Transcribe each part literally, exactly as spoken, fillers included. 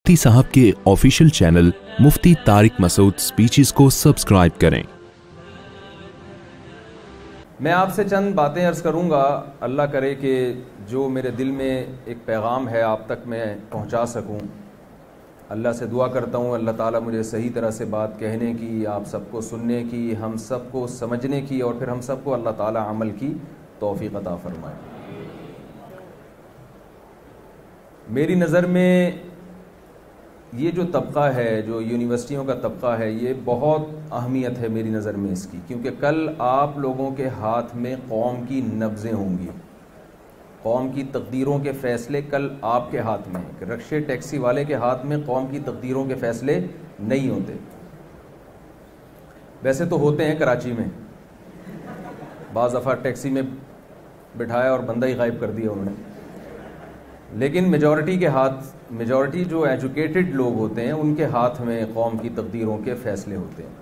مفتی صاحب کے official channel Mufti Tariq Masood speeches کو سبسکرائب کریں۔ میں آپ سے چند باتیں عرض کروں گا، اللہ کرے کہ جو میرے دل میں ایک پیغام ہے آپ تک میں پہنچا سکوں۔ اللہ سے دعا کرتا ہوں اللہ تعالیٰ مجھے صحیح طرح سے بات کہنے کی، آپ سب کو سننے کی، ہم سب کو سمجھنے کی، اور پھر ہم سب کو اللہ تعالیٰ عمل کی توفیق عطا فرمائے۔ میری نظر میں یہ جو طبقہ ہے، جو یونیورسٹیوں کا طبقہ ہے، یہ بہت اہمیت ہے میری نظر میں اس کی، کیونکہ کل آپ لوگوں کے ہاتھ میں قوم کی نبضیں ہوں گی، قوم کی تقدیروں کے فیصلے کل آپ کے ہاتھ میں ہیں۔ رکشے ٹیکسی والے کے ہاتھ میں قوم کی تقدیروں کے فیصلے نہیں ہوتے، ویسے تو ہوتے ہیں کراچی میں، بعض دفعہ ٹیکسی میں بٹھایا اور بندہ ہی غائب کر دیا انہوں نے، لیکن میجورٹی کے ہاتھ میجورٹی جو ایجوکیٹڈ لوگ ہوتے ہیں ان کے ہاتھ میں قوم کی تقدیروں کے فیصلے ہوتے ہیں۔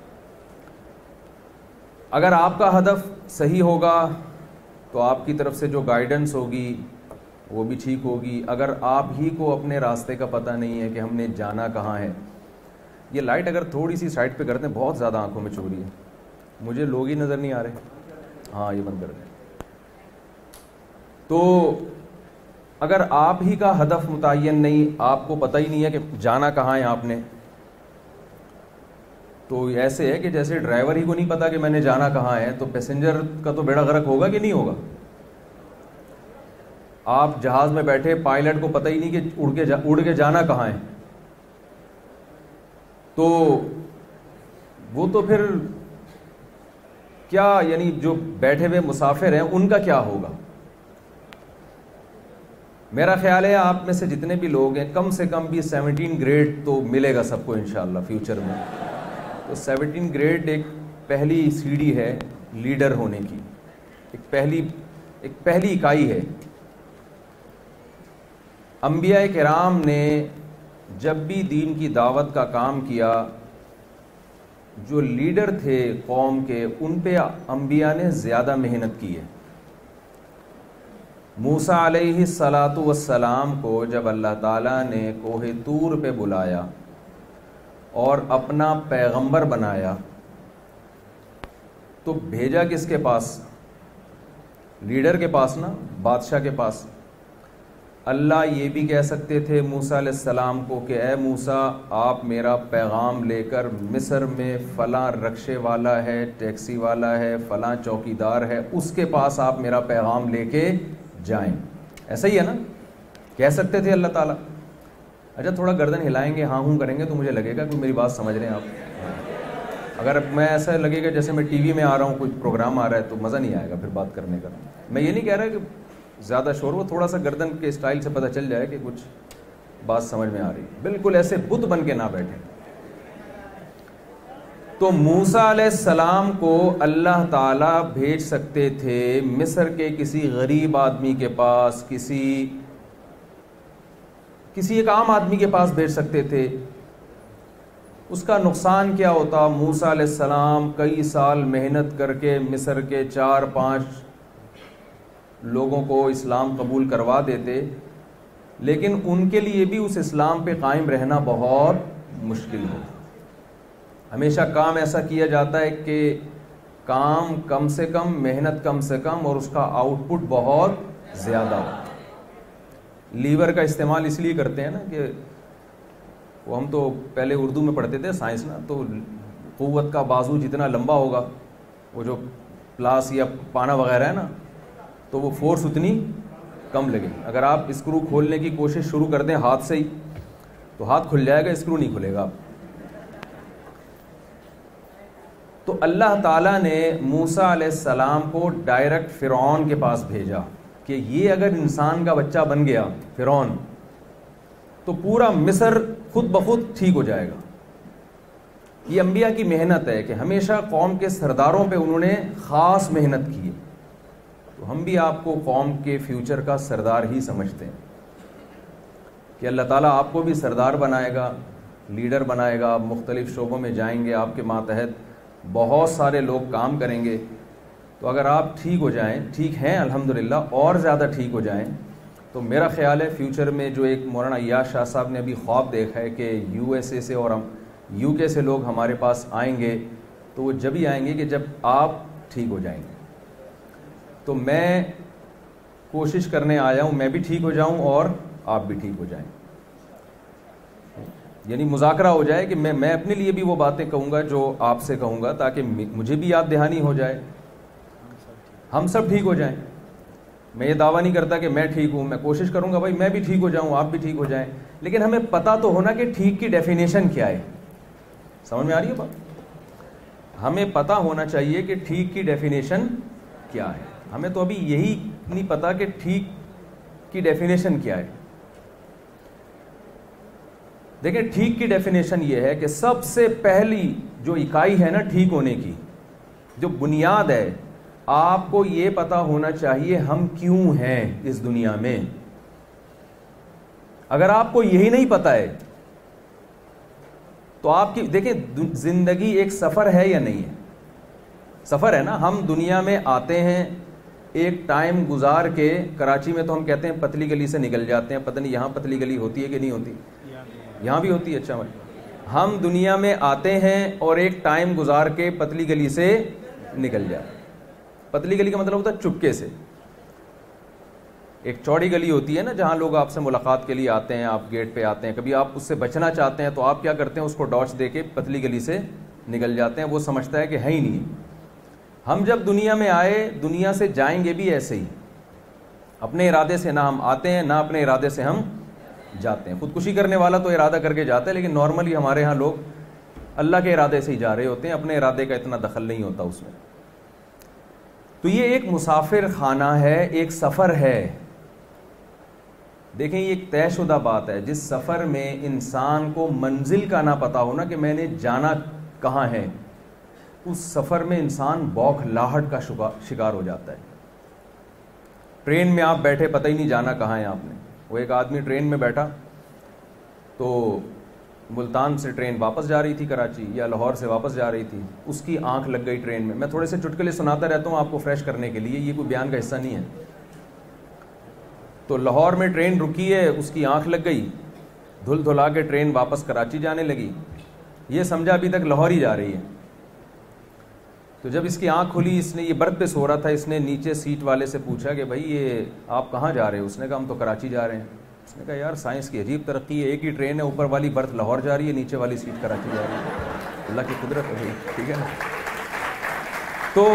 اگر آپ کا ہدف صحیح ہوگا تو آپ کی طرف سے جو گائیڈنس ہوگی وہ بھی ٹھیک ہوگی۔ اگر آپ ہی کو اپنے راستے کا پتہ نہیں ہے کہ ہم نے جانا کہاں ہے، یہ لائٹ اگر تھوڑی سی سائڈ پہ کرتے ہیں بہت زیادہ آنکھوں میں چوری ہے، مجھے لوگ ہی نظر نہیں آ رہے، ہاں یہ بند کر دیں۔ تو اگر آپ ہی کا ہدف متعین نہیں، آپ کو پتہ ہی نہیں ہے کہ جانا کہاں ہے آپ نے، تو ایسے ہے کہ جیسے ڈرائیور ہی کو نہیں پتا کہ میں نے جانا کہاں ہے، تو پیسنجر کا تو بیڑا غرق ہوگا کہ نہیں ہوگا۔ آپ جہاز میں بیٹھے، پائلٹ کو پتہ ہی نہیں کہ اڑ کے جا, اڑ کے جانا کہاں ہے، تو وہ تو پھر کیا، یعنی جو بیٹھے ہوئے مسافر ہیں ان کا کیا ہوگا۔ میرا خیال ہے آپ میں سے جتنے بھی لوگ ہیں کم سے کم بھی سیونٹین گریڈ تو ملے گا سب کو انشاءاللہ فیوچر میں۔ تو سیونٹین گریڈ ایک پہلی سیڑھی ہے لیڈر ہونے کی، ایک پہلی ایک پہلی اکائی ہے۔ انبیاء کرام نے جب بھی دین کی دعوت کا کام کیا، جو لیڈر تھے قوم کے، ان پہ انبیاء نے زیادہ محنت کی ہے۔ موسیٰ علیہ الصلاۃ والسلام کو جب اللہ تعالیٰ نے کوہ طور پہ بلایا اور اپنا پیغمبر بنایا تو بھیجا کس کے پاس؟ لیڈر کے پاس نا، بادشاہ کے پاس۔ اللہ یہ بھی کہہ سکتے تھے موسیٰ علیہ السلام کو کہ اے موسیٰ، آپ میرا پیغام لے کر مصر میں فلاں رکشے والا ہے، ٹیکسی والا ہے، فلاں چوکیدار ہے، اس کے پاس آپ میرا پیغام لے کے جائیں۔ ایسا ہی ہے نا، کہہ سکتے تھے اللہ تعالیٰ۔ اچھا تھوڑا گردن ہلائیں گے، ہاں ہوں کریں گے تو مجھے لگے گا کہ میری بات سمجھ رہے ہیں آپ۔ اگر میں ایسا لگے گا جیسے میں ٹی وی میں آ رہا ہوں، کوئی پروگرام آ رہا ہے، تو مزہ نہیں آئے گا پھر بات کرنے کا۔ میں یہ نہیں کہہ رہا کہ زیادہ شور ہو، تھوڑا سا گردن کے اسٹائل سے پتہ چل جائے کہ کچھ بات سمجھ میں آ رہی ہے، بالکل ایسے بت بن کے نہ بیٹھے۔ تو موسیٰ علیہ السلام کو اللہ تعالیٰ بھیج سکتے تھے مصر کے کسی غریب آدمی کے پاس، کسی کسی ایک عام آدمی کے پاس بھیج سکتے تھے۔ اس کا نقصان کیا ہوتا؟ موسیٰ علیہ السلام کئی سال محنت کر کے مصر کے چار پانچ لوگوں کو اسلام قبول کروا دیتے، لیکن ان کے لیے بھی اس اسلام پہ قائم رہنا بہت مشکل ہوتا۔ ہمیشہ کام ایسا کیا جاتا ہے کہ کام کم سے کم، محنت کم سے کم، اور اس کا آؤٹ پٹ بہت زیادہ ہو۔ لیور کا استعمال اس لیے کرتے ہیں نا کہ وہ، ہم تو پہلے اردو میں پڑھتے تھے سائنس نا، تو قوت کا بازو جتنا لمبا ہوگا، وہ جو پلاس یا پانا وغیرہ ہے نا، تو وہ فورس اتنی کم لگے۔ اگر آپ اسکرو کھولنے کی کوشش شروع کر دیں ہاتھ سے ہی تو ہاتھ کھل جائے گا، اسکرو نہیں کھلے گا۔ تو اللہ تعالیٰ نے موسیٰ علیہ السلام کو ڈائریکٹ فرعون کے پاس بھیجا کہ یہ اگر انسان کا بچہ بن گیا فرعون، تو پورا مصر خود بخود ٹھیک ہو جائے گا۔ یہ انبیاء کی محنت ہے کہ ہمیشہ قوم کے سرداروں پہ انہوں نے خاص محنت کی ہے۔ تو ہم بھی آپ کو قوم کے فیوچر کا سردار ہی سمجھتے ہیں کہ اللہ تعالیٰ آپ کو بھی سردار بنائے گا، لیڈر بنائے گا، آپ مختلف شعبوں میں جائیں گے، آپ کے ماتحت بہت سارے لوگ کام کریں گے۔ تو اگر آپ ٹھیک ہو جائیں، ٹھیک ہیں الحمدللہ، اور زیادہ ٹھیک ہو جائیں، تو میرا خیال ہے فیوچر میں جو ایک مولانا ایاز شاہ صاحب نے ابھی خواب دیکھا ہے کہ یو ایس اے سے اور ہم یو کے سے لوگ ہمارے پاس آئیں گے، تو وہ جب ہی آئیں گے کہ جب آپ ٹھیک ہو جائیں گے. تو میں کوشش کرنے آیا ہوں میں بھی ٹھیک ہو جاؤں اور آپ بھی ٹھیک ہو جائیں، یعنی مذاکرہ ہو جائے کہ میں میں اپنے لیے بھی وہ باتیں کہوں گا جو آپ سے کہوں گا، تاکہ مجھے بھی یاد دہانی ہو جائے، ہم سب ٹھیک ہو جائیں. میں یہ دعویٰ نہیں کرتا کہ میں ٹھیک ہوں، میں کوشش کروں گا بھائی میں بھی ٹھیک ہو جاؤں آپ بھی ٹھیک ہو جائیں، لیکن ہمیں پتہ تو ہونا کہ ٹھیک کی ڈیفینیشن کیا ہے. سمجھ میں آ رہی ہے بات؟ ہمیں پتہ ہونا چاہیے کہ ٹھیک کی ڈیفینیشن کیا ہے. ہمیں تو ابھی یہی نہیں پتا کہ ٹھیک کی ڈیفینیشن کیا ہے. دیکھیں ٹھیک کی ڈیفینیشن یہ ہے کہ سب سے پہلی جو اکائی ہے نا ٹھیک ہونے کی، جو بنیاد ہے، آپ کو یہ پتا ہونا چاہیے ہم کیوں ہیں اس دنیا میں. اگر آپ کو یہی نہیں پتا ہے تو آپ کی دیکھیں زندگی ایک سفر ہے یا نہیں ہے؟ سفر ہے نا. ہم دنیا میں آتے ہیں، ایک ٹائم گزار کے، کراچی میں تو ہم کہتے ہیں پتلی گلی سے نکل جاتے ہیں، پتہ نہیں یہاں پتلی گلی ہوتی ہے کہ نہیں ہوتی؟ یہاں بھی ہوتی ہے. اچھا بھائی، ہم دنیا میں آتے ہیں اور ایک ٹائم گزار کے پتلی گلی سے نکل جاتے ہیں. پتلی گلی کا مطلب ہوتا ہے چپکے سے. ایک چوڑی گلی ہوتی ہے نا جہاں لوگ آپ سے ملاقات کے لیے آتے ہیں، آپ گیٹ پہ آتے ہیں، کبھی آپ اس سے بچنا چاہتے ہیں تو آپ کیا کرتے ہیں، اس کو ڈاچ دے کے پتلی گلی سے نکل جاتے ہیں. وہ سمجھتا ہے کہ ہے ہی نہیں. ہم جب دنیا میں آئے دنیا سے جائیں گے بھی ایسے ہی، اپنے ارادے سے نہ ہم آتے ہیں نہ اپنے ارادے سے ہم جاتے ہیں. خودکشی کرنے والا تو ارادہ کر کے جاتا ہے، لیکن نارملی ہمارے ہاں لوگ اللہ کے ارادے سے ہی جا رہے ہوتے ہیں، اپنے ارادے کا اتنا دخل نہیں ہوتا اس میں. تو یہ ایک مسافر خانہ ہے، ایک سفر ہے. دیکھیں یہ ایک طے شدہ بات ہے. جس سفر میں انسان کو منزل کا نہ پتا ہونا کہ میں نے جانا کہاں ہے، اس سفر میں انسان بوکھلاہٹ کا شکار ہو جاتا ہے. ٹرین میں آپ بیٹھے، پتہ ہی نہیں جانا کہاں ہے آپ نے. وہ ایک آدمی ٹرین میں بیٹھا تو ملتان سے ٹرین واپس جا رہی تھی کراچی، یا لاہور سے واپس جا رہی تھی، اس کی آنکھ لگ گئی ٹرین میں. میں تھوڑے سے چٹکلے سناتا رہتا ہوں آپ کو فریش کرنے کے لیے، یہ کوئی بیان کا حصہ نہیں ہے. تو لاہور میں ٹرین رکی ہے، اس کی آنکھ لگ گئی، دھل دھلا کے ٹرین واپس کراچی جانے لگی. یہ سمجھا ابھی تک لاہور ہی جا رہی ہے. تو جب اس کی آنکھ کھلی، اس نے، یہ برتھ پہ سو رہا تھا، اس نے نیچے سیٹ والے سے پوچھا کہ بھائی یہ آپ کہاں جا رہے ہیں؟ اس نے کہا ہم تو کراچی جا رہے ہیں. اس نے کہا یار سائنس کی عجیب ترقی ہے، ایک ہی ٹرین ہے، اوپر والی برتھ لاہور جا رہی ہے، نیچے والی سیٹ کراچی جا رہی ہے. اللہ کی قدرت ہے بھائی، ٹھیک ہے نا. تو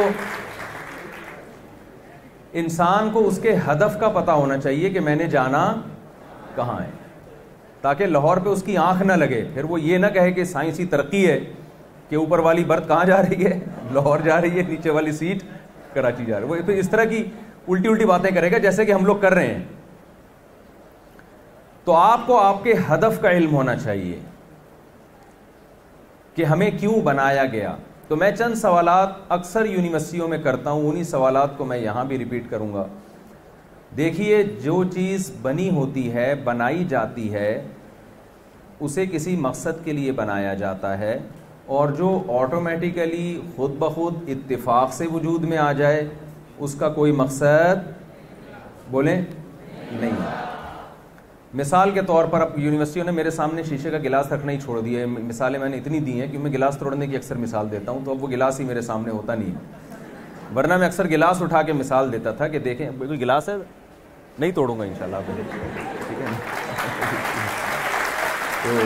انسان کو اس کے ہدف کا پتہ ہونا چاہیے کہ میں نے جانا کہاں ہے، تاکہ لاہور پہ اس کی آنکھ نہ لگے. پھر وہ یہ نہ کہے کہ سائنسی ترقی ہے کہ اوپر والی برتھ کہاں جا رہی ہے، لاہور جا رہی ہے، نیچے والی سیٹ کراچی جا رہی ہے. وہ پھر اس طرح کی الٹی الٹی باتیں کرے گا جیسے کہ ہم لوگ کر رہے ہیں. تو آپ کو آپ کے ہدف کا علم ہونا چاہیے کہ ہمیں کیوں بنایا گیا. تو میں چند سوالات اکثر یونیورسٹیوں میں کرتا ہوں، انہی سوالات کو میں یہاں بھی ریپیٹ کروں گا. دیکھیے جو چیز بنی ہوتی ہے، بنائی جاتی ہے، اسے کسی مقصد کے لیے بنایا جاتا ہے، اور جو آٹومیٹیکلی خود بخود اتفاق سے وجود میں آ جائے اس کا کوئی مقصد بولیں نہیں. مثال کے طور پر اب یونیورسٹیوں نے میرے سامنے شیشے کا گلاس رکھنا ہی چھوڑ دیا ہے. مثالیں میں نے اتنی دی ہیں کہ میں گلاس توڑنے کی اکثر مثال دیتا ہوں، تو اب وہ گلاس ہی میرے سامنے ہوتا نہیں ہے. ورنہ میں اکثر گلاس اٹھا کے مثال دیتا تھا کہ دیکھیں کوئی گلاس ہے، نہیں توڑوں گا انشاءاللہ آپ کو، ٹھیک ہے نا. تو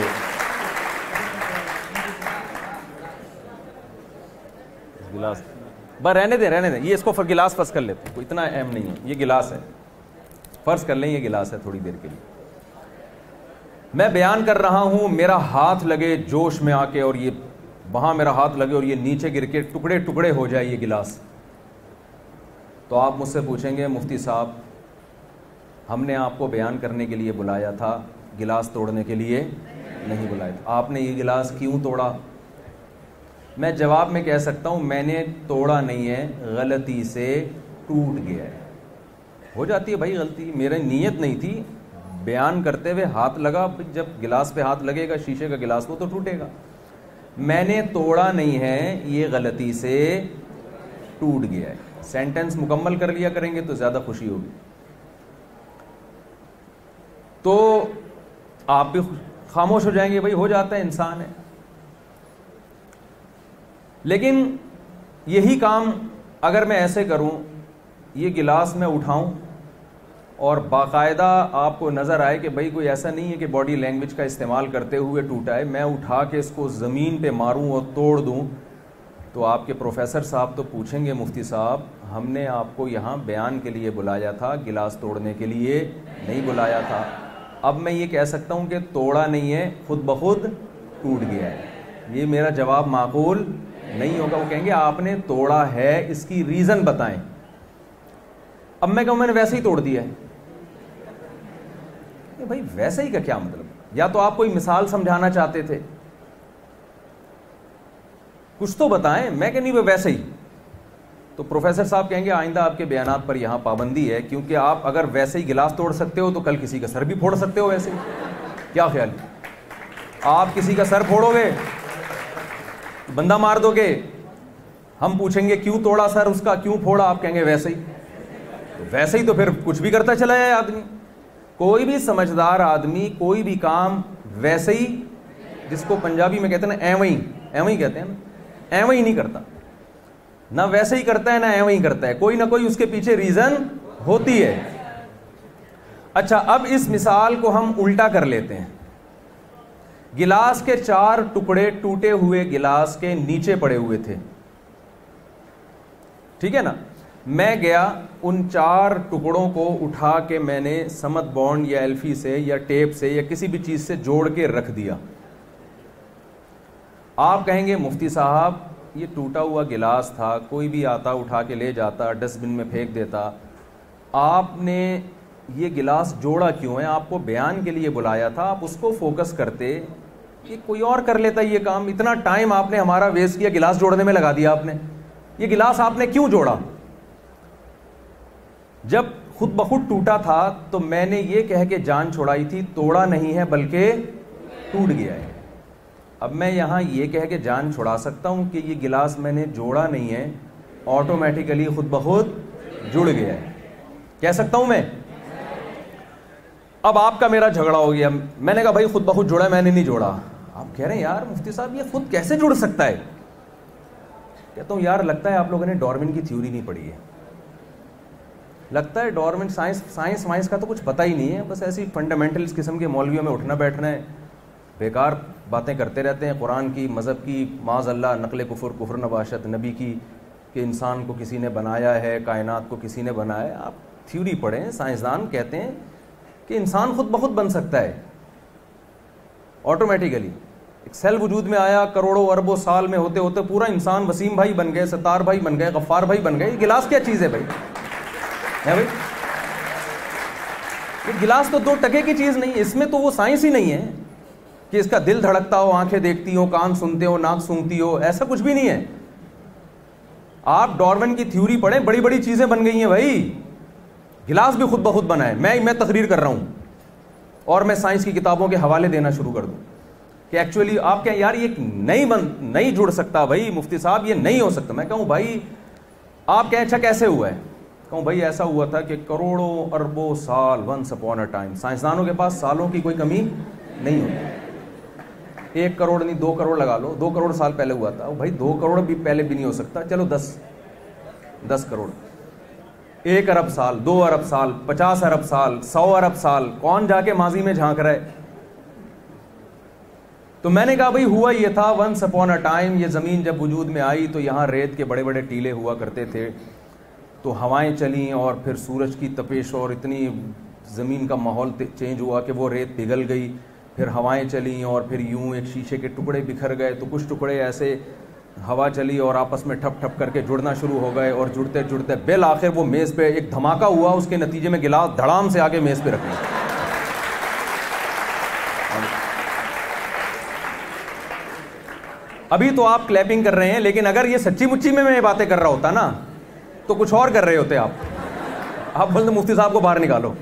گلاس بس رہنے دیں رہنے دیں یہ اس کو گلاس فرض کر لیتے ہیں، کوئی اتنا اہم نہیں ہے. یہ گلاس ہے، فرض کر لیں یہ گلاس ہے تھوڑی دیر کے لیے. میں بیان کر رہا ہوں، میرا ہاتھ لگے جوش میں آ کے، اور یہ وہاں میرا ہاتھ لگے اور یہ نیچے گر کے ٹکڑے ٹکڑے ہو جائے یہ گلاس، تو آپ مجھ سے پوچھیں گے مفتی صاحب ہم نے آپ کو بیان کرنے کے لیے بلایا تھا، گلاس توڑنے کے لیے نہیں بلایا تھا، آپ نے یہ گلاس کیوں توڑا؟ میں جواب میں کہہ سکتا ہوں میں نے توڑا نہیں ہے، غلطی سے ٹوٹ گیا ہے. ہو جاتی ہے بھائی غلطی، میری نیت نہیں تھی، بیان کرتے ہوئے ہاتھ لگا، جب گلاس پہ ہاتھ لگے گا شیشے کا گلاس وہ تو ٹوٹے گا. میں نے توڑا نہیں ہے، یہ غلطی سے ٹوٹ گیا ہے. سینٹنس مکمل کر لیا کریں گے تو زیادہ خوشی ہوگی. تو آپ بھی خاموش ہو جائیں گے, بھائی ہو جاتا ہے, انسان ہے. لیکن یہی کام اگر میں ایسے کروں, یہ گلاس میں اٹھاؤں اور باقاعدہ آپ کو نظر آئے کہ بھائی کوئی ایسا نہیں ہے کہ باڈی لینگویج کا استعمال کرتے ہوئے ٹوٹا ہے, میں اٹھا کے اس کو زمین پہ ماروں اور توڑ دوں, تو آپ کے پروفیسر صاحب تو پوچھیں گے مفتی صاحب ہم نے آپ کو یہاں بیان کے لیے بلایا تھا, گلاس توڑنے کے لیے نہیں بلایا تھا. اب میں یہ کہہ سکتا ہوں کہ توڑا نہیں ہے, خود بخود ٹوٹ گیا ہے. یہ میرا جواب معقول نہیں ہوگا. وہ کہیں گے آپ نے توڑا ہے, اس کی ریزن بتائیں. اب میں کہوں میں نے ویسے ہی توڑ دیا ہے. بھائی ویسے ہی کا کیا مطلب؟ یا تو آپ کوئی مثال سمجھانا چاہتے تھے, کچھ تو بتائیں. میں کہ نہیں ویسے ہی. تو پروفیسر صاحب کہیں گے آئندہ آپ کے بیانات پر یہاں پابندی ہے, کیونکہ آپ اگر ویسے ہی گلاس توڑ سکتے ہو تو کل کسی کا سر بھی پھوڑ سکتے ہو. ویسے ہی کیا خیال ہے؟ آپ کسی کا سر پھوڑو گے, بندہ مار دو گے, ہم پوچھیں گے کیوں توڑا سر اس کا, کیوں پھوڑا, آپ کہیں گے ویسے ہی. تو ویسے ہی تو پھر کچھ بھی کرتا چلا جائے آدمی. کوئی بھی سمجھدار آدمی کوئی بھی کام ویسے ہی, جس کو پنجابی میں کہتے ہیں نا ایویں ہی, ایویں ہی کہتے ہیں نا, ایویں ہی نہیں کرتا. نہ ویسے ہی کرتا ہے نہ ایویں ہی کرتا ہے, کوئی نہ کوئی اس کے پیچھے ریزن ہوتی ہے. اچھا اب اس مثال کو ہم الٹا کر لیتے ہیں. گلاس کے چار ٹکڑے ٹوٹے ہوئے گلاس کے نیچے پڑے ہوئے تھے, ٹھیک ہے نا. میں گیا ان چار ٹکڑوں کو اٹھا کے میں نے سمت بانڈ یا ایلفی سے یا ٹیپ سے یا کسی بھی چیز سے جوڑ کے رکھ دیا. آپ کہیں گے مفتی صاحب یہ ٹوٹا ہوا گلاس تھا, کوئی بھی آتا اٹھا کے لے جاتا, ڈسٹ بن میں پھینک دیتا, آپ نے یہ گلاس جوڑا کیوں ہے؟ آپ کو بیان کے لیے بلایا تھا, آپ اس کو فوکس کرتے کہ کوئی اور کر لیتا یہ کام. اتنا ٹائم آپ نے ہمارا ویسٹ کیا, گلاس جوڑنے میں لگا دیا آپ نے. یہ گلاس آپ نے کیوں جوڑا؟ جب خود بخود ٹوٹا تھا تو میں نے یہ کہہ کے جان چھوڑائی تھی توڑا نہیں ہے بلکہ ٹوٹ گیا ہے. اب میں یہاں یہ کہہ کے جان چھڑا سکتا ہوں کہ یہ گلاس میں نے جوڑا نہیں ہے, آٹومیٹیکلی خود بخود جڑ گیا ہے. کہہ سکتا ہوں میں. اب آپ کا میرا جھگڑا ہو گیا, میں نے کہا بھائی خود بخود جوڑا, میں نے نہیں جوڑا. آپ کہہ رہے ہیں یار مفتی صاحب یہ خود کیسے جڑ سکتا ہے؟ کہتا ہوں یار لگتا ہے آپ لوگوں نے ڈارون کی تھیوری نہیں پڑھی ہے. لگتا ہے ڈارون سائنس سائنس وائنس کا تو کچھ پتہ ہی نہیں ہے, بس ایسی فنڈامنٹل اس قسم کے مولویوں میں اٹھنا بیٹھنا ہے, بیکار باتیں کرتے رہتے ہیں. قرآن کی, مذہب کی, معاذ اللہ نقل کفر, کفر نباشت, نبی کی کہ انسان کو کسی نے بنایا ہے, کائنات کو کسی نے بنایا ہے. آپ تھیوری پڑھیں. سائنسدان کہتے ہیں کہ انسان خود بخود بن سکتا ہے آٹومیٹیکلی. ایک سیل وجود میں آیا, کروڑوں اربوں سال میں ہوتے ہوتے پورا انسان وسیم بھائی بن گئے, ستار بھائی بن گئے, غفار بھائی بن گئے. یہ گلاس کیا چیز ہے بھائی؟ ہے بھائی یہ گلاس تو دو ٹکے کی چیز نہیں ہے, اس میں تو وہ سائنس ہی نہیں ہے کہ اس کا دل دھڑکتا ہو, آنکھیں دیکھتی ہو, کان سنتے ہو, ناک سونگتی ہو, ایسا کچھ بھی نہیں ہے. آپ ڈارون کی تھیوری پڑھیں, بڑی بڑی چیزیں بن گئی ہیں بھائی. گلاس بھی خود بخود بنا ہے. میں میں تقریر کر رہا ہوں اور میں سائنس کی کتابوں کے حوالے دینا شروع کر دوں کہ ایکچولی آپ کہیں یار یہ نہیں بن نہیں جڑ سکتا بھائی مفتی صاحب, یہ نہیں ہو سکتا. میں کہوں بھائی آپ کہیں اچھا کیسے ہوا ہے؟ کہوں بھائی ایسا ہوا تھا کہ کروڑوں اربوں سال, ونس اپون اے ٹائم. سائنسدانوں کے پاس سالوں کی کوئی کمی نہیں ہوتی. ایک کروڑ نہیں دو کروڑ لگا لو, دو کروڑ سال پہلے ہوا تھا. بھائی دو کروڑ بھی پہلے بھی نہیں ہو سکتا, چلو دس دس کروڑ, ایک ارب سال, دو ارب سال, پچاس ارب سال, سو ارب سال, کون جا کے ماضی میں جھانک رہا ہے؟ تو میں نے کہا بھائی ہوا یہ تھا ونس اپون اے ٹائم. یہ زمین جب وجود میں آئی تو یہاں ریت کے بڑے بڑے ٹیلے ہوا کرتے تھے, تو ہوائیں چلیں اور پھر سورج کی تپش اور اتنی زمین کا ماحول چینج ہوا کہ وہ ریت پگھل گئی. پھر ہوائیں چلیں اور پھر یوں ایک شیشے کے ٹکڑے بکھر گئے, تو کچھ ٹکڑے ایسے ہوا چلی اور آپس میں ٹھپ ٹھپ کر کے جڑنا شروع ہو گئے, اور جڑتے جڑتے بالآخر وہ میز پہ ایک دھماکہ ہوا. اس کے نتیجے میں گلاس دھڑام سے آگے میز پہ رکھ لیا. ابھی تو آپ کلیپنگ کر رہے ہیں, لیکن اگر یہ سچی مچی میں میں باتیں کر رہا ہوتا نا تو کچھ اور کر رہے ہوتے آپ. آپ بولتے مفتی صاحب کو باہر نکالو,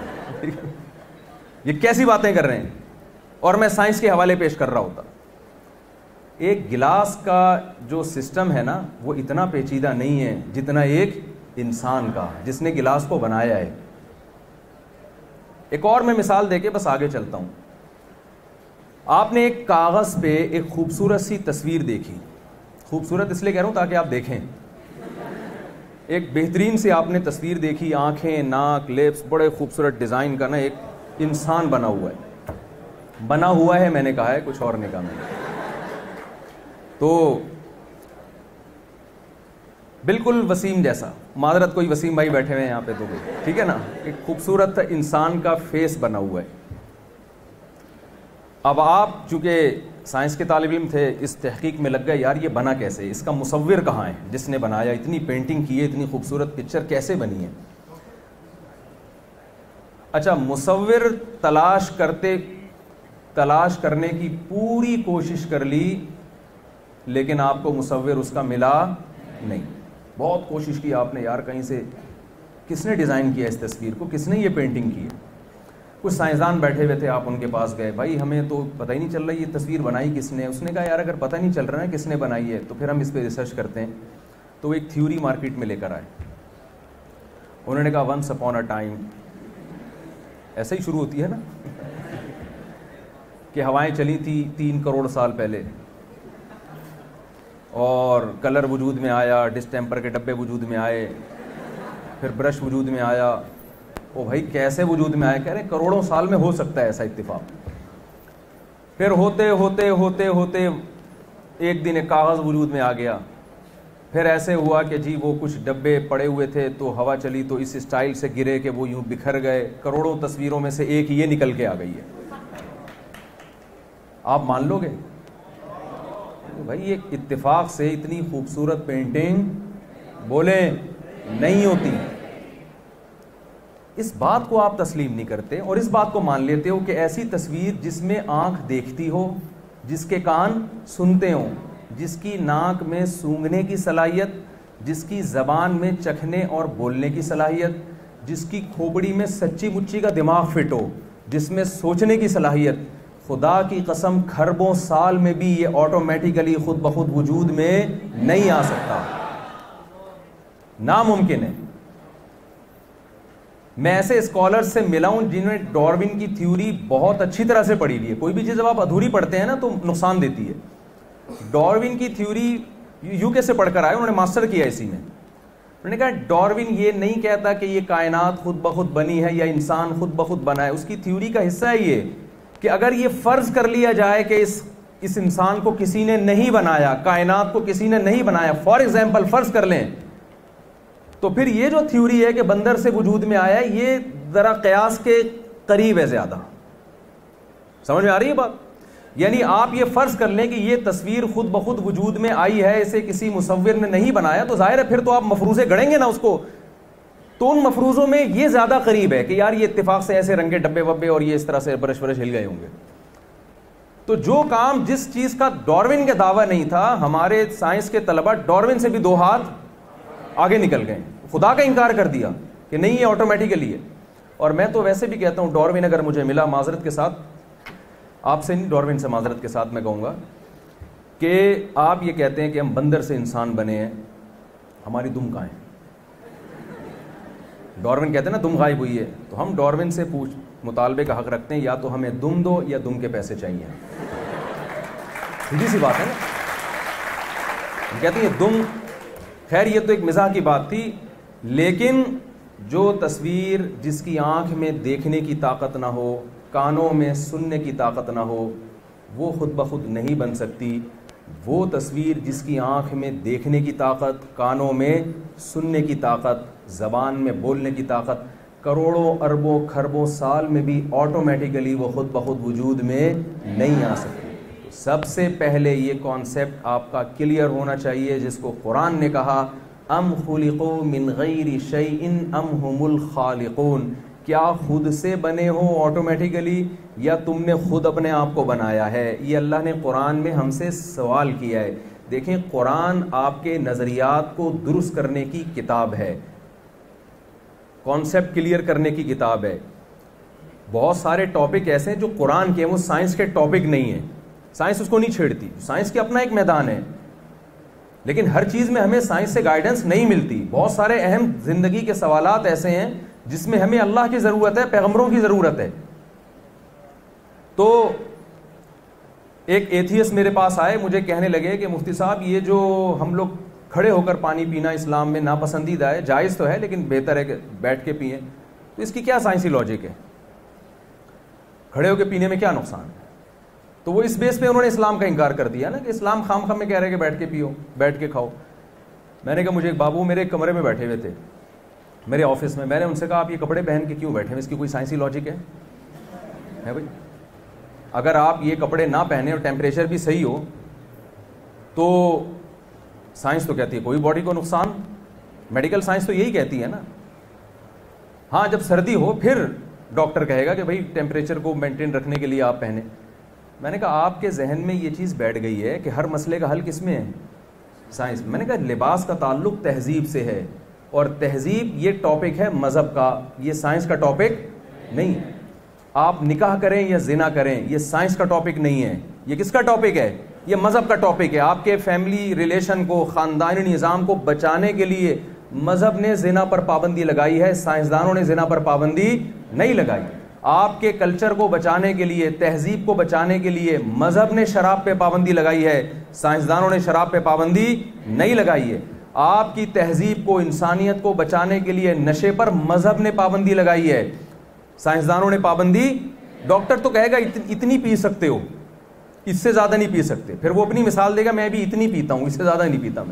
یہ کیسی باتیں کر رہے ہیں, اور میں سائنس کے حوالے پیش کر رہا ہوتا. ایک گلاس کا جو سسٹم ہے نا وہ اتنا پیچیدہ نہیں ہے جتنا ایک انسان کا جس نے گلاس کو بنایا ہے. ایک اور میں مثال دے کے بس آگے چلتا ہوں. آپ نے ایک کاغذ پہ ایک خوبصورت سی تصویر دیکھی, خوبصورت اس لیے کہہ رہا ہوں تاکہ آپ دیکھیں, ایک بہترین سی آپ نے تصویر دیکھی, آنکھیں, ناک, لیپس, بڑے خوبصورت ڈیزائن کا نا ایک انسان بنا ہوا ہے. بنا ہوا ہے میں نے کہا ہے, کچھ اور نے کہا میں نے. تو بالکل وسیم جیسا, معذرت کوئی وسیم بھائی بیٹھے ہوئے ہیں یہاں پہ تو کوئی, ٹھیک ہے نا, ایک خوبصورت انسان کا فیس بنا ہوا ہے. اب آپ چونکہ سائنس کے طالب علم تھے, اس تحقیق میں لگ گئے یار یہ بنا کیسے, اس کا مصور کہاں ہے جس نے بنایا, اتنی پینٹنگ کی ہے, اتنی خوبصورت پکچر کیسے بنی ہے. اچھا, مصور تلاش کرتے تلاش کرنے کی پوری کوشش کر لی, لیکن آپ کو مصور اس کا ملا نہیں. بہت کوشش کی آپ نے, یار کہیں سے کس نے ڈیزائن کیا اس تصویر کو, کس نے یہ پینٹنگ کی ہے. کچھ سائنسدان بیٹھے ہوئے تھے, آپ ان کے پاس گئے, بھائی ہمیں تو پتہ ہی نہیں چل رہا یہ تصویر بنائی کس نے. اس نے کہا یار اگر پتہ نہیں چل رہا ہے کس نے بنائی ہے تو پھر ہم اس پہ ریسرچ کرتے ہیں. تو وہ ایک تھیوری مارکیٹ میں لے کر آئے. انہوں نے کہا ونس اپون اے ٹائم, ایسے ہی شروع ہوتی ہے نا, کہ ہوائیں چلی تھی تین کروڑ سال پہلے, اور کلر وجود میں آیا, ڈسٹیمپر کے ڈبے وجود میں آئے, پھر برش وجود میں آیا. او بھائی کیسے وجود میں آئے, کہہ رہے کروڑوں سال میں ہو سکتا ہے ایسا اتفاق. پھر ہوتے ہوتے ہوتے ہوتے ایک دن ایک کاغذ وجود میں آ گیا. پھر ایسے ہوا کہ جی وہ کچھ ڈبے پڑے ہوئے تھے تو ہوا چلی تو اس اسٹائل سے گرے کہ وہ یوں بکھر گئے. کروڑوں تصویروں میں سے ایک یہ نکل کے آ گئی ہے. آپ مان لو گے بھائی ایک اتفاق سے اتنی خوبصورت پینٹنگ بولیں نہیں ہوتی. اس بات کو آپ تسلیم نہیں کرتے اور اس بات کو مان لیتے ہو کہ ایسی تصویر جس میں آنکھ دیکھتی ہو, جس کے کان سنتے ہوں, جس کی ناک میں سونگھنے کی صلاحیت, جس کی زبان میں چکھنے اور بولنے کی صلاحیت, جس کی کھوپڑی میں سچی مچی کا دماغ فٹ ہو, جس میں سوچنے کی صلاحیت, خدا کی قسم کھربوں سال میں بھی یہ آٹومیٹیکلی خود بخود وجود میں نہیں آ سکتا, ناممکن ہے. میں ایسے اسکالر سے ملا ہوں جنہوں نے ڈاروین کی تھیوری بہت اچھی طرح سے پڑھی ہوئی ہے. کوئی بھی چیز جب آپ ادھوری پڑھتے ہیں نا تو نقصان دیتی ہے. ڈاروین کی تھیوری یو کے سے پڑھ کر آئے, انہوں نے ماسٹر کیا اسی میں. انہوں نے کہا ڈاروین یہ نہیں کہتا کہ یہ کائنات خود بخود بنی ہے یا انسان خود بخود بنا ہے. اس کی تھیوری کا حصہ ہے یہ کہ اگر یہ فرض کر لیا جائے کہ اس اس انسان کو کسی نے نہیں بنایا, کائنات کو کسی نے نہیں بنایا, فار ایگزامپل فرض کر لیں, تو پھر یہ جو تھیوری ہے کہ بندر سے وجود میں آیا ہے یہ ذرا قیاس کے قریب ہے زیادہ. سمجھ میں آ رہی ہے بات؟ یعنی آپ یہ فرض کر لیں کہ یہ تصویر خود بخود وجود میں آئی ہے, اسے کسی مصور نے نہیں بنایا, تو ظاہر ہے پھر تو آپ مفروضے گڑیں گے نا اس کو. تو ان مفروضوں میں یہ زیادہ قریب ہے کہ یار یہ اتفاق سے ایسے رنگے ڈبے وبے اور یہ اس طرح سے برش برش ہل گئے ہوں گے. تو جو کام جس چیز کا ڈاروین کا دعویٰ نہیں تھا, ہمارے سائنس کے طلبہ ڈاروین سے بھی دو ہاتھ آگے نکل گئے, خدا کا انکار کر دیا کہ نہیں یہ آٹومیٹیکلی ہے. اور میں تو ویسے بھی کہتا ہوں ڈاروین اگر مجھے ملا, معذرت کے ساتھ آپ سے نہیں, ڈاروین سے معذرت کے ساتھ میں کہوں گا کہ آپ یہ کہتے ہیں کہ ہم بندر سے انسان بنے ہیں, ہماری دم کہاں ہے؟ ڈاروین کہتے ہیں نا دم غائب ہوئی ہے, تو ہم ڈاروین سے پوچھ مطالبے کا حق رکھتے ہیں, یا تو ہمیں دم دو یا دم کے پیسے چاہیے. سیدھی سی بات ہے نا. ہم کہتے ہیں دم, خیر یہ تو ایک مزاح کی بات تھی, لیکن جو تصویر جس کی آنکھ میں دیکھنے کی طاقت نہ ہو, کانوں میں سننے کی طاقت نہ ہو, وہ خود بخود نہیں بن سکتی. وہ تصویر جس کی آنکھ میں دیکھنے کی طاقت, کانوں میں سننے کی طاقت, زبان میں بولنے کی طاقت, کروڑوں اربوں کھربوں سال میں بھی آٹومیٹیکلی وہ خود بخود وجود میں نہیں آ سکتی. تو سب سے پہلے یہ کانسیپٹ آپ کا کلیئر ہونا چاہیے, جس کو قرآن نے کہا ام خلقوا من غیر شیء ام هم الخالقون. کیا خود سے بنے ہو آٹومیٹیکلی یا تم نے خود اپنے آپ کو بنایا ہے؟ یہ اللہ نے قرآن میں ہم سے سوال کیا ہے. دیکھیں قرآن آپ کے نظریات کو درست کرنے کی کتاب ہے, کانسیپٹ کلیئر کرنے کی کتاب ہے. بہت سارے ٹاپک ایسے ہیں جو قرآن کے ہیں, وہ سائنس کے ٹاپک نہیں ہیں, سائنس اس کو نہیں چھیڑتی. سائنس کے اپنا ایک میدان ہے, لیکن ہر چیز میں ہمیں سائنس سے گائیڈنس نہیں ملتی. بہت سارے اہم زندگی کے سوالات ایسے ہیں جس میں ہمیں اللہ کی ضرورت ہے, پیغمبروں کی ضرورت ہے. تو ایک ایتھیسٹ میرے پاس آئے, مجھے کہنے لگے کہ مفتی صاحب یہ جو ہم لوگ کھڑے ہو کر پانی پینا اسلام میں ناپسندیدہ ہے, جائز تو ہے لیکن بہتر ہے کہ بیٹھ کے پئیں, تو اس کی کیا سائنسی لاجک ہے, کھڑے ہو کے پینے میں کیا نقصان ہے؟ تو وہ اس بیس پہ انہوں نے اسلام کا انکار کر دیا نا کہ اسلام خام خام میں کہہ رہے کہ بیٹھ کے پیو, بیٹھ کے کھاؤ. میں نے کہا مجھے ایک بابو میرے کمرے میں بیٹھے ہوئے تھے میرے آفس میں, میں نے ان سے کہا آپ یہ کپڑے پہن کے کیوں بیٹھے ہیں, اس کی کوئی سائنسی لاجک ہے ہے بھائی؟ اگر آپ یہ کپڑے نہ پہنے اور ٹیمپریچر بھی صحیح ہو تو سائنس تو کہتی ہے کوئی باڈی کو نقصان, میڈیکل سائنس تو یہی کہتی ہے نا. ہاں جب سردی ہو پھر ڈاکٹر کہے گا کہ بھائی ٹیمپریچر کو مینٹین رکھنے کے لیے آپ پہنیں. میں نے کہا آپ کے ذہن میں یہ چیز بیٹھ گئی ہے کہ ہر مسئلے کا حل کس میں ہے, سائنس. میں نے کہا لباس کا تعلق تہذیب سے ہے, اور تہذیب یہ ٹاپک ہے مذہب کا, یہ سائنس کا ٹاپک نہیں ہے. آپ نکاح کریں یا زنا کریں یہ سائنس کا ٹاپک نہیں ہے, یہ کس کا ٹاپک ہے, یہ مذہب کا ٹاپک ہے. آپ کے فیملی ریلیشن کو, خاندانی نظام کو بچانے کے لیے مذہب نے زنا پر پابندی لگائی ہے, سائنسدانوں نے زنا پر پابندی نہیں لگائی. آپ کے کلچر کو بچانے کے لیے, تہذیب کو بچانے کے لیے مذہب نے شراب پہ پابندی لگائی ہے, سائنسدانوں نے شراب پہ پابندی نہیں لگائی ہے. آپ کی تہذیب کو, انسانیت کو بچانے کے لیے نشے پر مذہب نے پابندی لگائی ہے, سائنسدانوں نے پابندی. ڈاکٹر تو کہے گا اتنی پی سکتے ہو, اس سے زیادہ نہیں پی سکتے, پھر وہ اپنی مثال دے گا میں بھی اتنی پیتا ہوں, اس سے زیادہ نہیں پیتا میں.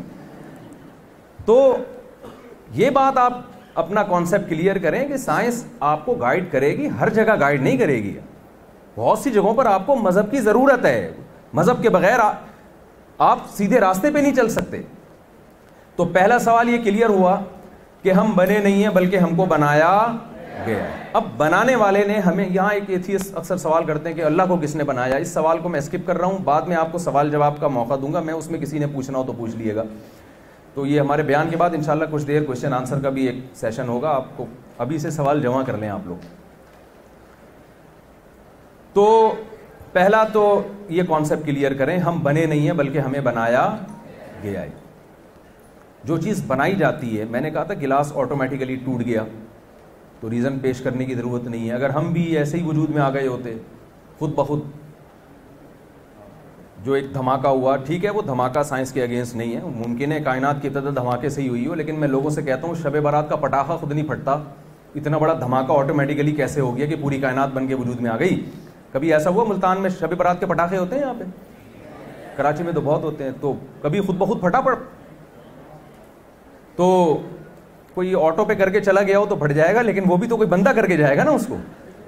تو یہ بات آپ اپنا کانسیپٹ کلیئر کریں کہ سائنس آپ کو گائیڈ کرے گی, ہر جگہ گائیڈ نہیں کرے گی. بہت سی جگہوں پر آپ کو مذہب کی ضرورت ہے, مذہب کے بغیر آپ سیدھے راستے پہ نہیں چل سکتے. تو پہلا سوال یہ کلیئر ہوا کہ ہم بنے نہیں ہیں بلکہ ہم کو بنایا گیا. اب بنانے والے نے ہمیں, یہاں ایک ایتھیسٹ اکثر سوال کرتے ہیں کہ اللہ کو کس نے بنایا. اس سوال کو میں اسکپ کر رہا ہوں, بعد میں آپ کو سوال جواب کا موقع دوں گا, میں اس میں کسی نے پوچھنا ہو تو پوچھ لیے گا. تو یہ ہمارے بیان کے بعد انشاءاللہ کچھ دیر کوشچن آنسر کا بھی ایک سیشن ہوگا, آپ کو ابھی سے سوال جمع کر لیں آپ لوگ. تو پہلا تو یہ کانسیپٹ کلیئر کریں, ہم بنے نہیں ہیں بلکہ ہمیں بنایا گیا ہے. جو چیز بنائی جاتی ہے, میں نے کہا تھا گلاس آٹومیٹیکلی ٹوٹ گیا تو ریزن پیش کرنے کی ضرورت نہیں ہے. اگر ہم بھی ایسے ہی وجود میں آ گئے ہوتے خود بخود, جو ایک دھماکہ ہوا, ٹھیک ہے وہ دھماکہ سائنس کے اگینسٹ نہیں ہے, ممکن ہے کائنات کی ابتدا دھماکے سے ہی ہوئی ہو, لیکن میں لوگوں سے کہتا ہوں شب برات کا پٹاخہ خود نہیں پھٹتا, اتنا بڑا دھماکہ آٹومیٹیکلی کیسے ہو گیا کہ پوری کائنات بن کے وجود میں آ گئی. کبھی ایسا ہوا ملتان میں شب برات کے پٹاخے ہوتے ہیں, یہاں پہ کراچی میں تو بہت ہوتے ہیں, تو کبھی خود بخود پھٹا پڑ, تو کوئی آٹو پہ کر کے چلا گیا ہو تو پھٹ جائے گا, لیکن وہ بھی تو کوئی بندہ کر کے جائے گا نا اس کو.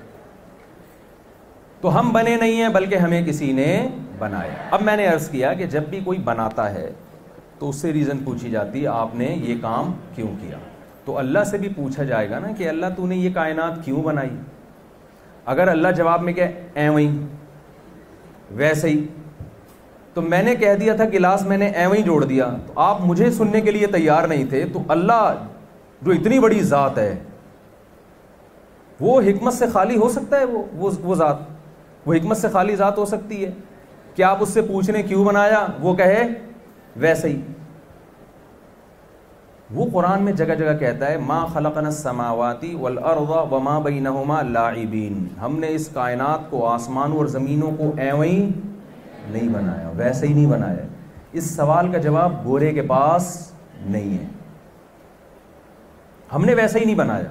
تو ہم بنے نہیں ہیں بلکہ ہمیں کسی نے بنایا. اب میں نے عرض کیا کہ جب بھی کوئی بناتا ہے تو اس سے ریزن پوچھی جاتی ہے آپ نے یہ کام کیوں کیا. تو اللہ سے بھی پوچھا جائے گا نا کہ اللہ تو نے یہ کائنات کیوں بنائی. اگر اللہ جواب میں کہ ایویں ویسے ہی, تو میں نے کہہ دیا تھا گلاس میں نے ایویں جوڑ دیا, تو آپ مجھے سننے کے لیے تیار نہیں تھے. تو اللہ جو اتنی بڑی ذات ہے وہ حکمت سے خالی ہو سکتا ہے, وہ وہ ذات وہ حکمت سے خالی ذات ہو سکتی ہے کہ آپ اس سے پوچھ لیں کیوں بنایا, وہ کہے ویسے ہی. وہ قرآن میں جگہ جگہ کہتا ہے ما خلقنا السماوات والارض وما بینہما لاعبین, ہم نے اس کائنات کو, آسمانوں اور زمینوں کو ایویں نہیں بنایا, ویسے ہی نہیں بنایا. اس سوال کا جواب گورے کے پاس نہیں ہے, ہم نے ویسے ہی نہیں بنایا.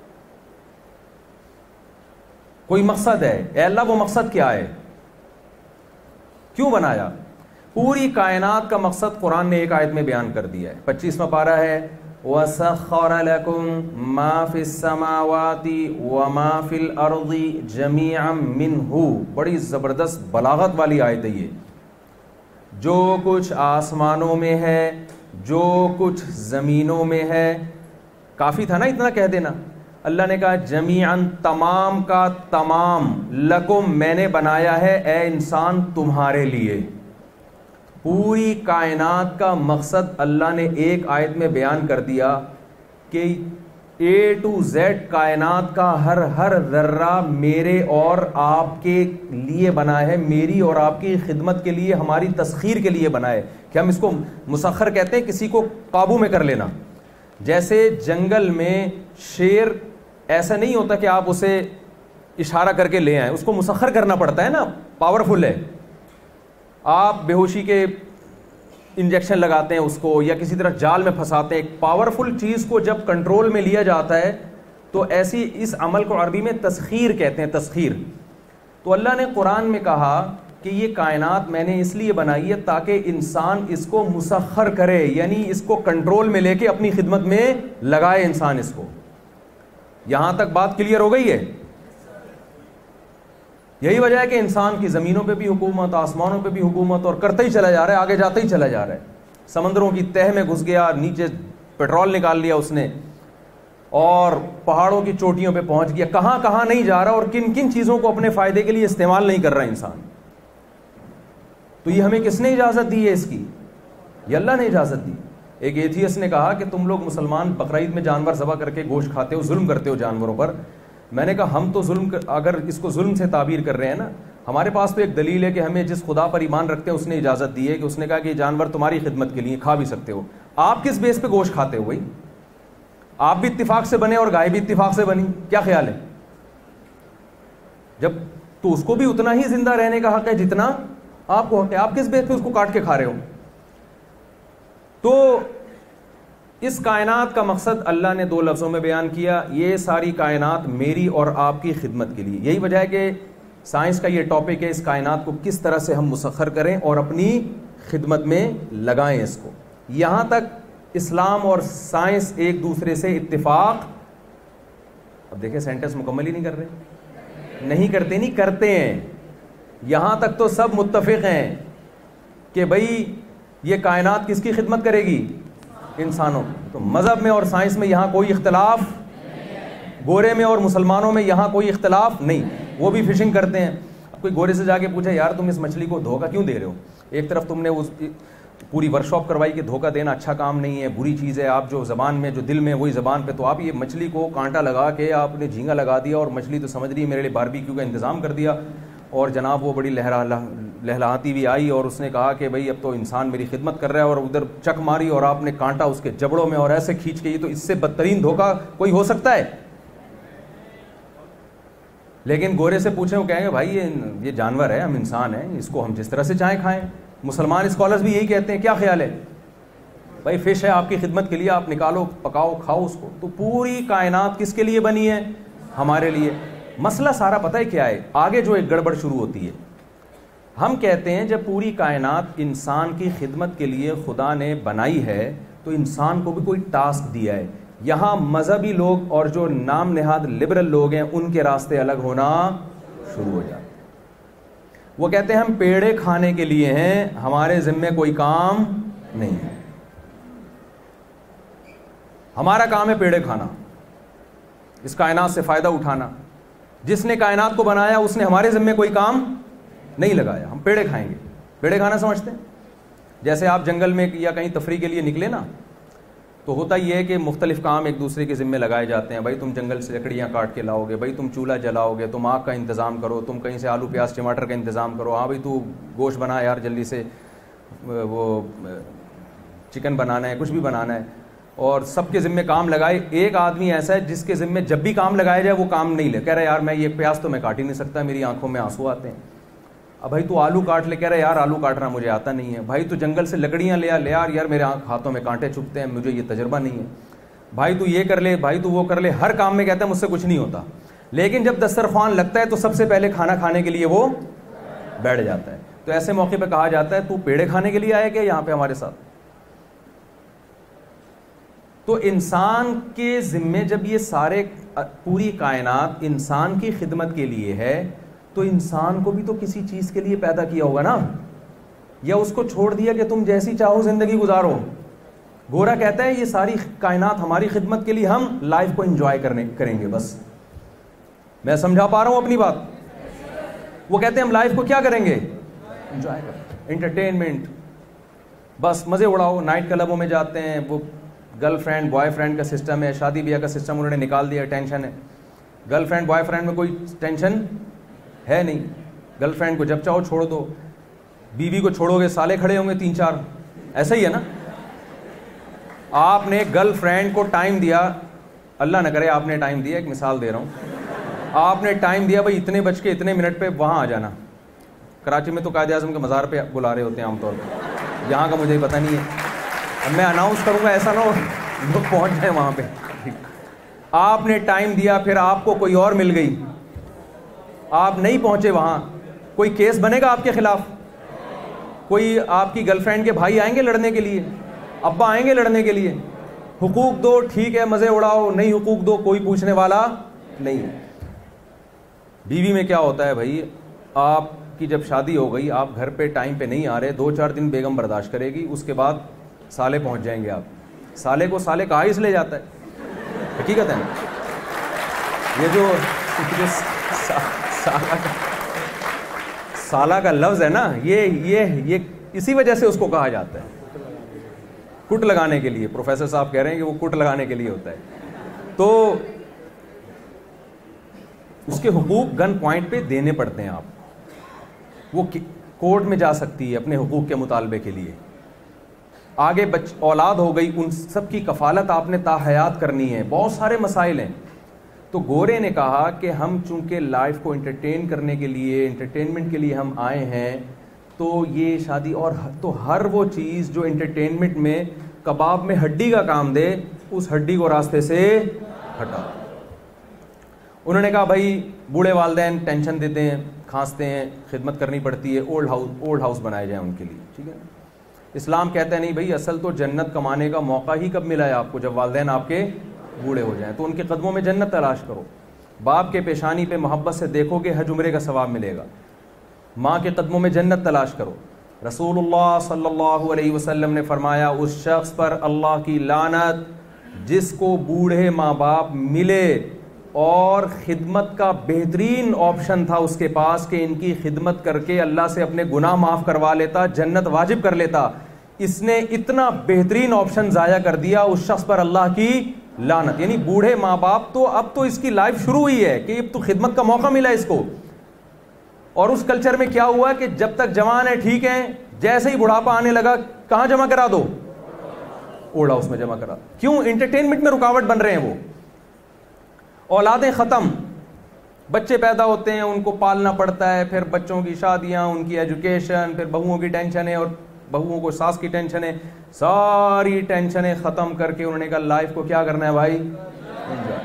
کوئی مقصد ہے, اے اللہ وہ مقصد کیا ہے, کیوں بنایا. پوری کائنات کا مقصد قرآن نے ایک آیت میں بیان کر دیا ہے. پچیسواں پارہ ہے وَسَخَّرَ لَكُم مَا فِي السَّمَاوَاتِ وَمَا فِي الْأَرْضِ جَمِيعًا مِّنْهُ. بڑی زبردست بلاغت والی آیت ہے یہ. جو کچھ آسمانوں میں ہے, جو کچھ زمینوں میں ہے, کافی تھا نا اتنا کہہ دینا. اللہ نے کہا جمیعاً, تمام کا تمام, لکم میں نے بنایا ہے اے انسان تمہارے لیے. پوری کائنات کا مقصد اللہ نے ایک آیت میں بیان کر دیا کہ اے ٹو زیڈ کائنات کا ہر ہر ذرہ میرے اور آپ کے لیے بنا ہے, میری اور آپ کی خدمت کے لیے, ہماری تسخیر کے لیے بنا ہے. کہ ہم اس کو مسخر کہتے ہیں, کسی کو قابو میں کر لینا. جیسے جنگل میں شیر ایسا نہیں ہوتا کہ آپ اسے اشارہ کر کے لے آئیں, اس کو مسخر کرنا پڑتا ہے نا, پاورفل ہے. آپ بے ہوشی کے انجیکشن لگاتے ہیں اس کو, یا کسی طرح جال میں پھنساتے ہیں. ایک پاورفل چیز کو جب کنٹرول میں لیا جاتا ہے تو ایسی اس عمل کو عربی میں تسخیر کہتے ہیں, تسخیر. تو اللہ نے قرآن میں کہا کہ یہ کائنات میں نے اس لیے بنائی ہے تاکہ انسان اس کو مسخر کرے, یعنی اس کو کنٹرول میں لے کے اپنی خدمت میں لگائے انسان اس کو. یہاں تک بات کلیئر ہو گئی ہے؟ یہی وجہ ہے کہ انسان کی زمینوں پہ بھی حکومت, آسمانوں پہ بھی حکومت, اور کرتا ہی چلا جا رہا ہے, آگے جاتا ہی چلا جا رہا ہے. سمندروں کی تہ میں گھس گیا, نیچے پیٹرول نکال لیا اس نے, اور پہاڑوں کی چوٹیوں پہ پہنچ گیا. کہاں کہاں نہیں جا رہا, اور کن کن چیزوں کو اپنے فائدے کے لیے استعمال نہیں کر رہا انسان. تو یہ ہمیں کس نے اجازت دی ہے اس کی؟ یہ اللہ نے اجازت دی. ایک ایتھیسٹ نے کہا کہ تم لوگ مسلمان بقرعید میں جانور ذبح کر کے گوشت کھاتے ہو, ظلم کرتے ہو جانوروں پر. میں نے کہا ہم تو ظلم کر, اگر اس کو ظلم سے تعبیر کر رہے ہیں نا, ہمارے پاس تو ایک دلیل ہے کہ ہمیں جس خدا پر ایمان رکھتے ہیں اس نے اجازت دی ہے, کہ اس نے کہا کہ یہ جانور تمہاری خدمت کے لیے, کھا بھی سکتے ہو. آپ کس بیس پہ گوشت کھاتے ہو بھائی؟ آپ بھی اتفاق سے بنے اور گائے بھی اتفاق سے بنی, کیا خیال ہے؟ جب تو اس کو بھی اتنا ہی زندہ رہنے کا حق ہے جتنا آپ کو حق ہے. آپ کس بیس پہ اس کو کاٹ کے کھا رہے ہو؟ تو اس کائنات کا مقصد اللہ نے دو لفظوں میں بیان کیا, یہ ساری کائنات میری اور آپ کی خدمت کے لیے. یہی وجہ ہے کہ سائنس کا یہ ٹاپک ہے, اس کائنات کو کس طرح سے ہم مسخر کریں اور اپنی خدمت میں لگائیں اس کو. یہاں تک اسلام اور سائنس ایک دوسرے سے اتفاق, اب دیکھیں سینٹنس مکمل ہی نہیں کر رہے, نہیں کرتے نہیں کرتے ہیں. یہاں تک تو سب متفق ہیں کہ بھئی یہ کائنات کس کی خدمت کرے گی؟ انسانوں. تو مذہب میں اور سائنس میں یہاں کوئی اختلاف, گورے میں اور مسلمانوں میں یہاں کوئی اختلاف نہیں. وہ بھی فشنگ کرتے ہیں. اب کوئی گورے سے جا کے پوچھے یار تم اس مچھلی کو دھوکہ کیوں دے رہے ہو؟ ایک طرف تم نے اس پوری ورک شاپ کروائی کہ دھوکہ دینا اچھا کام نہیں ہے, بری چیز ہے, آپ جو زبان میں جو دل میں وہی زبان پہ. تو آپ یہ مچھلی کو کانٹا لگا کے آپ نے جھینگا لگا دیا, اور مچھلی تو سمجھ رہی ہے میرے لیے باربیکیو کا انتظام کر دیا, اور جناب وہ بڑی لہرا لہلاتی ہوئی آئی اور اس نے کہا کہ بھئی اب تو انسان میری خدمت کر رہا ہے, اور ادھر چک ماری اور آپ نے کانٹا اس کے جبڑوں میں اور ایسے کھینچ کے. یہ تو اس سے بدترین دھوکہ کوئی ہو سکتا ہے؟ لیکن گورے سے پوچھیں وہ کہیں گے بھائی یہ یہ جانور ہے, ہم انسان ہیں, اس کو ہم جس طرح سے چاہیں کھائیں. مسلمان اسکالرز بھی یہی کہتے ہیں. کیا خیال ہے بھائی؟ فش ہے آپ کی خدمت کے لیے, آپ نکالو, پکاؤ, کھاؤ اس کو. تو پوری کائنات کس کے لیے بنی ہے؟ ہمارے لیے. مسئلہ سارا پتہ ہے کیا ہے؟ آگے جو ایک گڑبڑ شروع ہوتی ہے. ہم کہتے ہیں جب پوری کائنات انسان کی خدمت کے لیے خدا نے بنائی ہے تو انسان کو بھی کوئی ٹاسک دیا ہے. یہاں مذہبی لوگ اور جو نام نہاد لبرل لوگ ہیں ان کے راستے الگ ہونا شروع ہو جاتے ہیں. وہ کہتے ہیں ہم پیڑے کھانے کے لیے ہیں, ہمارے ذمے کوئی کام نہیں ہے, ہمارا کام ہے پیڑے کھانا, اس کائنات سے فائدہ اٹھانا. جس نے کائنات کو بنایا اس نے ہمارے ذمے کوئی کام نہیں لگایا, ہم پیڑے کھائیں گے. پیڑے کھانا سمجھتے ہیں جیسے آپ جنگل میں یا کہیں تفریح کے لیے نکلے نا, تو ہوتا یہ ہے کہ مختلف کام ایک دوسرے کے ذمے لگائے جاتے ہیں. بھائی تم جنگل سے لکڑیاں کاٹ کے لاؤ گے, بھائی تم چولہا جلاؤ گے, تم آگ کا انتظام کرو, تم کہیں سے آلو پیاز ٹماٹر کا انتظام کرو, ہاں بھائی تو گوشت بنا یار جلدی سے, وہ چکن بنانا ہے, کچھ بھی بنانا ہے. اور سب کے ذمے کام لگائے. ایک آدمی ایسا ہے جس کے ذمے جب بھی کام لگایا جائے وہ کام نہیں لے, کہہ رہا ہے یار میں یہ پیاز تو میں کاٹ ہی نہیں سکتا, میری آنکھوں میں آنسو آتے ہیں. اب بھائی تو آلو کاٹ لے, کہہ رہا ہے یار آلو کاٹنا مجھے آتا نہیں ہے. بھائی تو جنگل سے لکڑیاں لے آ لے یار یار میرے آنکھ ہاتھوں میں کانٹے چبھتے ہیں, مجھے یہ تجربہ نہیں ہے. بھائی تو یہ کر لے, بھائی تو وہ کر لے, ہر کام میں کہتا ہے مجھ سے کچھ نہیں ہوتا. لیکن جب دسترخوان لگتا ہے تو سب سے پہلے کھانا کھانے کے لیے وہ بیٹھ جاتا ہے. تو ایسے موقع پہ کہا جاتا ہے تو پیڑے کھانے کے لیے آیا کیا یہاں پہ ہمارے ساتھ؟ تو انسان کے ذمے جب یہ سارے پوری کائنات انسان کی خدمت کے لیے ہے تو انسان کو بھی تو کسی چیز کے لیے پیدا کیا ہوگا نا, یا اس کو چھوڑ دیا کہ تم جیسی چاہو زندگی گزارو. گورا کہتا ہے یہ ساری کائنات ہماری خدمت کے لیے, ہم لائف کو انجوائے کرنے کریں گے بس. میں سمجھا پا رہا ہوں اپنی بات؟ وہ کہتے ہیں ہم لائف کو کیا کریں گے؟ انجوائے کریں, انٹرٹینمنٹ, بس مزے اڑاؤ. نائٹ کلبوں میں جاتے ہیں, وہ گرل فرینڈ بوائے فرینڈ کا سسٹم ہے, شادی بیاہ کا سسٹم انہوں نے نکال دیا, ٹینشن ہے. گرل فرینڈ بوائے فرینڈ میں کوئی ٹینشن ہے نہیں, گرل فرینڈ کو جب چاہو چھوڑ دو, بیوی کو چھوڑو گے سالے کھڑے ہوں گے تین چار, ایسا ہی ہے نا. آپ نے گرل فرینڈ کو ٹائم دیا, اللہ نہ کرے آپ نے ٹائم دیا, ایک مثال دے رہا ہوں, آپ نے ٹائم دیا بھائی اتنے بج کے اتنے منٹ پہ وہاں آ جانا. کراچی میں تو قائد اعظم کے مزار پہ بلا رہے ہوتے ہیں عام طور پہ, یہاں کا مجھے پتہ نہیں ہے. اب میں اناؤنس کروں گا, ایسا نہ ہو لوگ پہنچ جائیں وہاں پہ. آپ نے ٹائم دیا, پھر آپ کو کوئی اور مل گئی, آپ نہیں پہنچے وہاں, کوئی کیس بنے گا آپ کے خلاف؟ کوئی آپ کی گرل فرینڈ کے بھائی آئیں گے لڑنے کے لیے, ابا آئیں گے لڑنے کے لیے؟ حقوق دو ٹھیک ہے, مزے اڑاؤ, نہیں حقوق دو کوئی پوچھنے والا نہیں ہے. بیوی میں کیا ہوتا ہے بھائی, آپ کی جب شادی ہو گئی, آپ گھر پہ ٹائم پہ نہیں آ رہے, دو چار دن بیگم برداشت کرے گی, اس کے بعد سالے پہنچ جائیں گے. آپ سالے کو سالے کہا اس لے جاتا ہے, حقیقت ہے نا. یہ جو سالہ کا سالہ کا لفظ ہے نا, یہ یہ یہ اسی وجہ سے اس کو کہا جاتا ہے, کٹ لگانے کے لیے. پروفیسر صاحب کہہ رہے ہیں کہ وہ کٹ لگانے کے لیے ہوتا ہے. تو اس کے حقوق گن پوائنٹ پہ دینے پڑتے ہیں. آپ وہ کورٹ میں جا سکتی ہے اپنے حقوق کے مطالبے کے لیے. آگے بچ اولاد ہو گئی, ان سب کی کفالت آپ نے تاحیات کرنی ہے. بہت سارے مسائل ہیں. تو گورے نے کہا کہ ہم چونکہ لائف کو انٹرٹین کرنے کے لیے, انٹرٹینمنٹ کے لیے ہم آئے ہیں, تو یہ شادی اور تو ہر وہ چیز جو انٹرٹینمنٹ میں کباب میں ہڈی کا کام دے, اس ہڈی کو راستے سے ہٹا. انہوں نے کہا بھائی بوڑھے والدین ٹینشن دیتے ہیں, کھانستے ہیں, خدمت کرنی پڑتی ہے, اولڈ ہاؤس اولڈ ہاؤس بنائے جائیں ان کے لیے, ٹھیک ہے نا. اسلام کہتا ہے نہیں بھائی, اصل تو جنت کمانے کا موقع ہی کب ملا ہے آپ کو؟ جب والدین آپ کے بوڑھے ہو جائیں, تو ان کے قدموں میں جنت تلاش کرو. باپ کے پیشانی پہ محبت سے دیکھو گے, حج عمرے کا ثواب ملے گا. ماں کے قدموں میں جنت تلاش کرو. رسول اللہ صلی اللہ علیہ وسلم نے فرمایا, اس شخص پر اللہ کی لعنت جس کو بوڑھے ماں باپ ملے اور خدمت کا بہترین آپشن تھا اس کے پاس کہ ان کی خدمت کر کے اللہ سے اپنے گناہ معاف کروا لیتا, جنت واجب کر لیتا, اس نے اتنا بہترین آپشن ضائع کر دیا, اس شخص پر اللہ کی لعنت. یعنی بوڑھے ماں باپ تو اب تو اس کی لائف شروع ہوئی ہے کہ اب تو خدمت کا موقع ملا اس کو. اور اس کلچر میں کیا ہوا کہ جب تک جوان ہے ٹھیک ہے, جیسے ہی بڑھاپا آنے لگا کہاں جمع کرا دو؟ اوڑا اس میں جمع کرا. کیوں؟ انٹرٹینمنٹ میں رکاوٹ بن رہے ہیں وہ. اولادیں ختم, بچے پیدا ہوتے ہیں, ان کو پالنا پڑتا ہے, پھر بچوں کی شادیاں, ان کی ایجوکیشن, پھر بہوؤں کی ٹینشن ہے, اور بہوؤں کو ساس کی ٹینشن ہے. ساری ٹینشنیں ختم کر کے انہوں نے کہا لائف کو کیا کرنا ہے بھائی؟ انجوائے.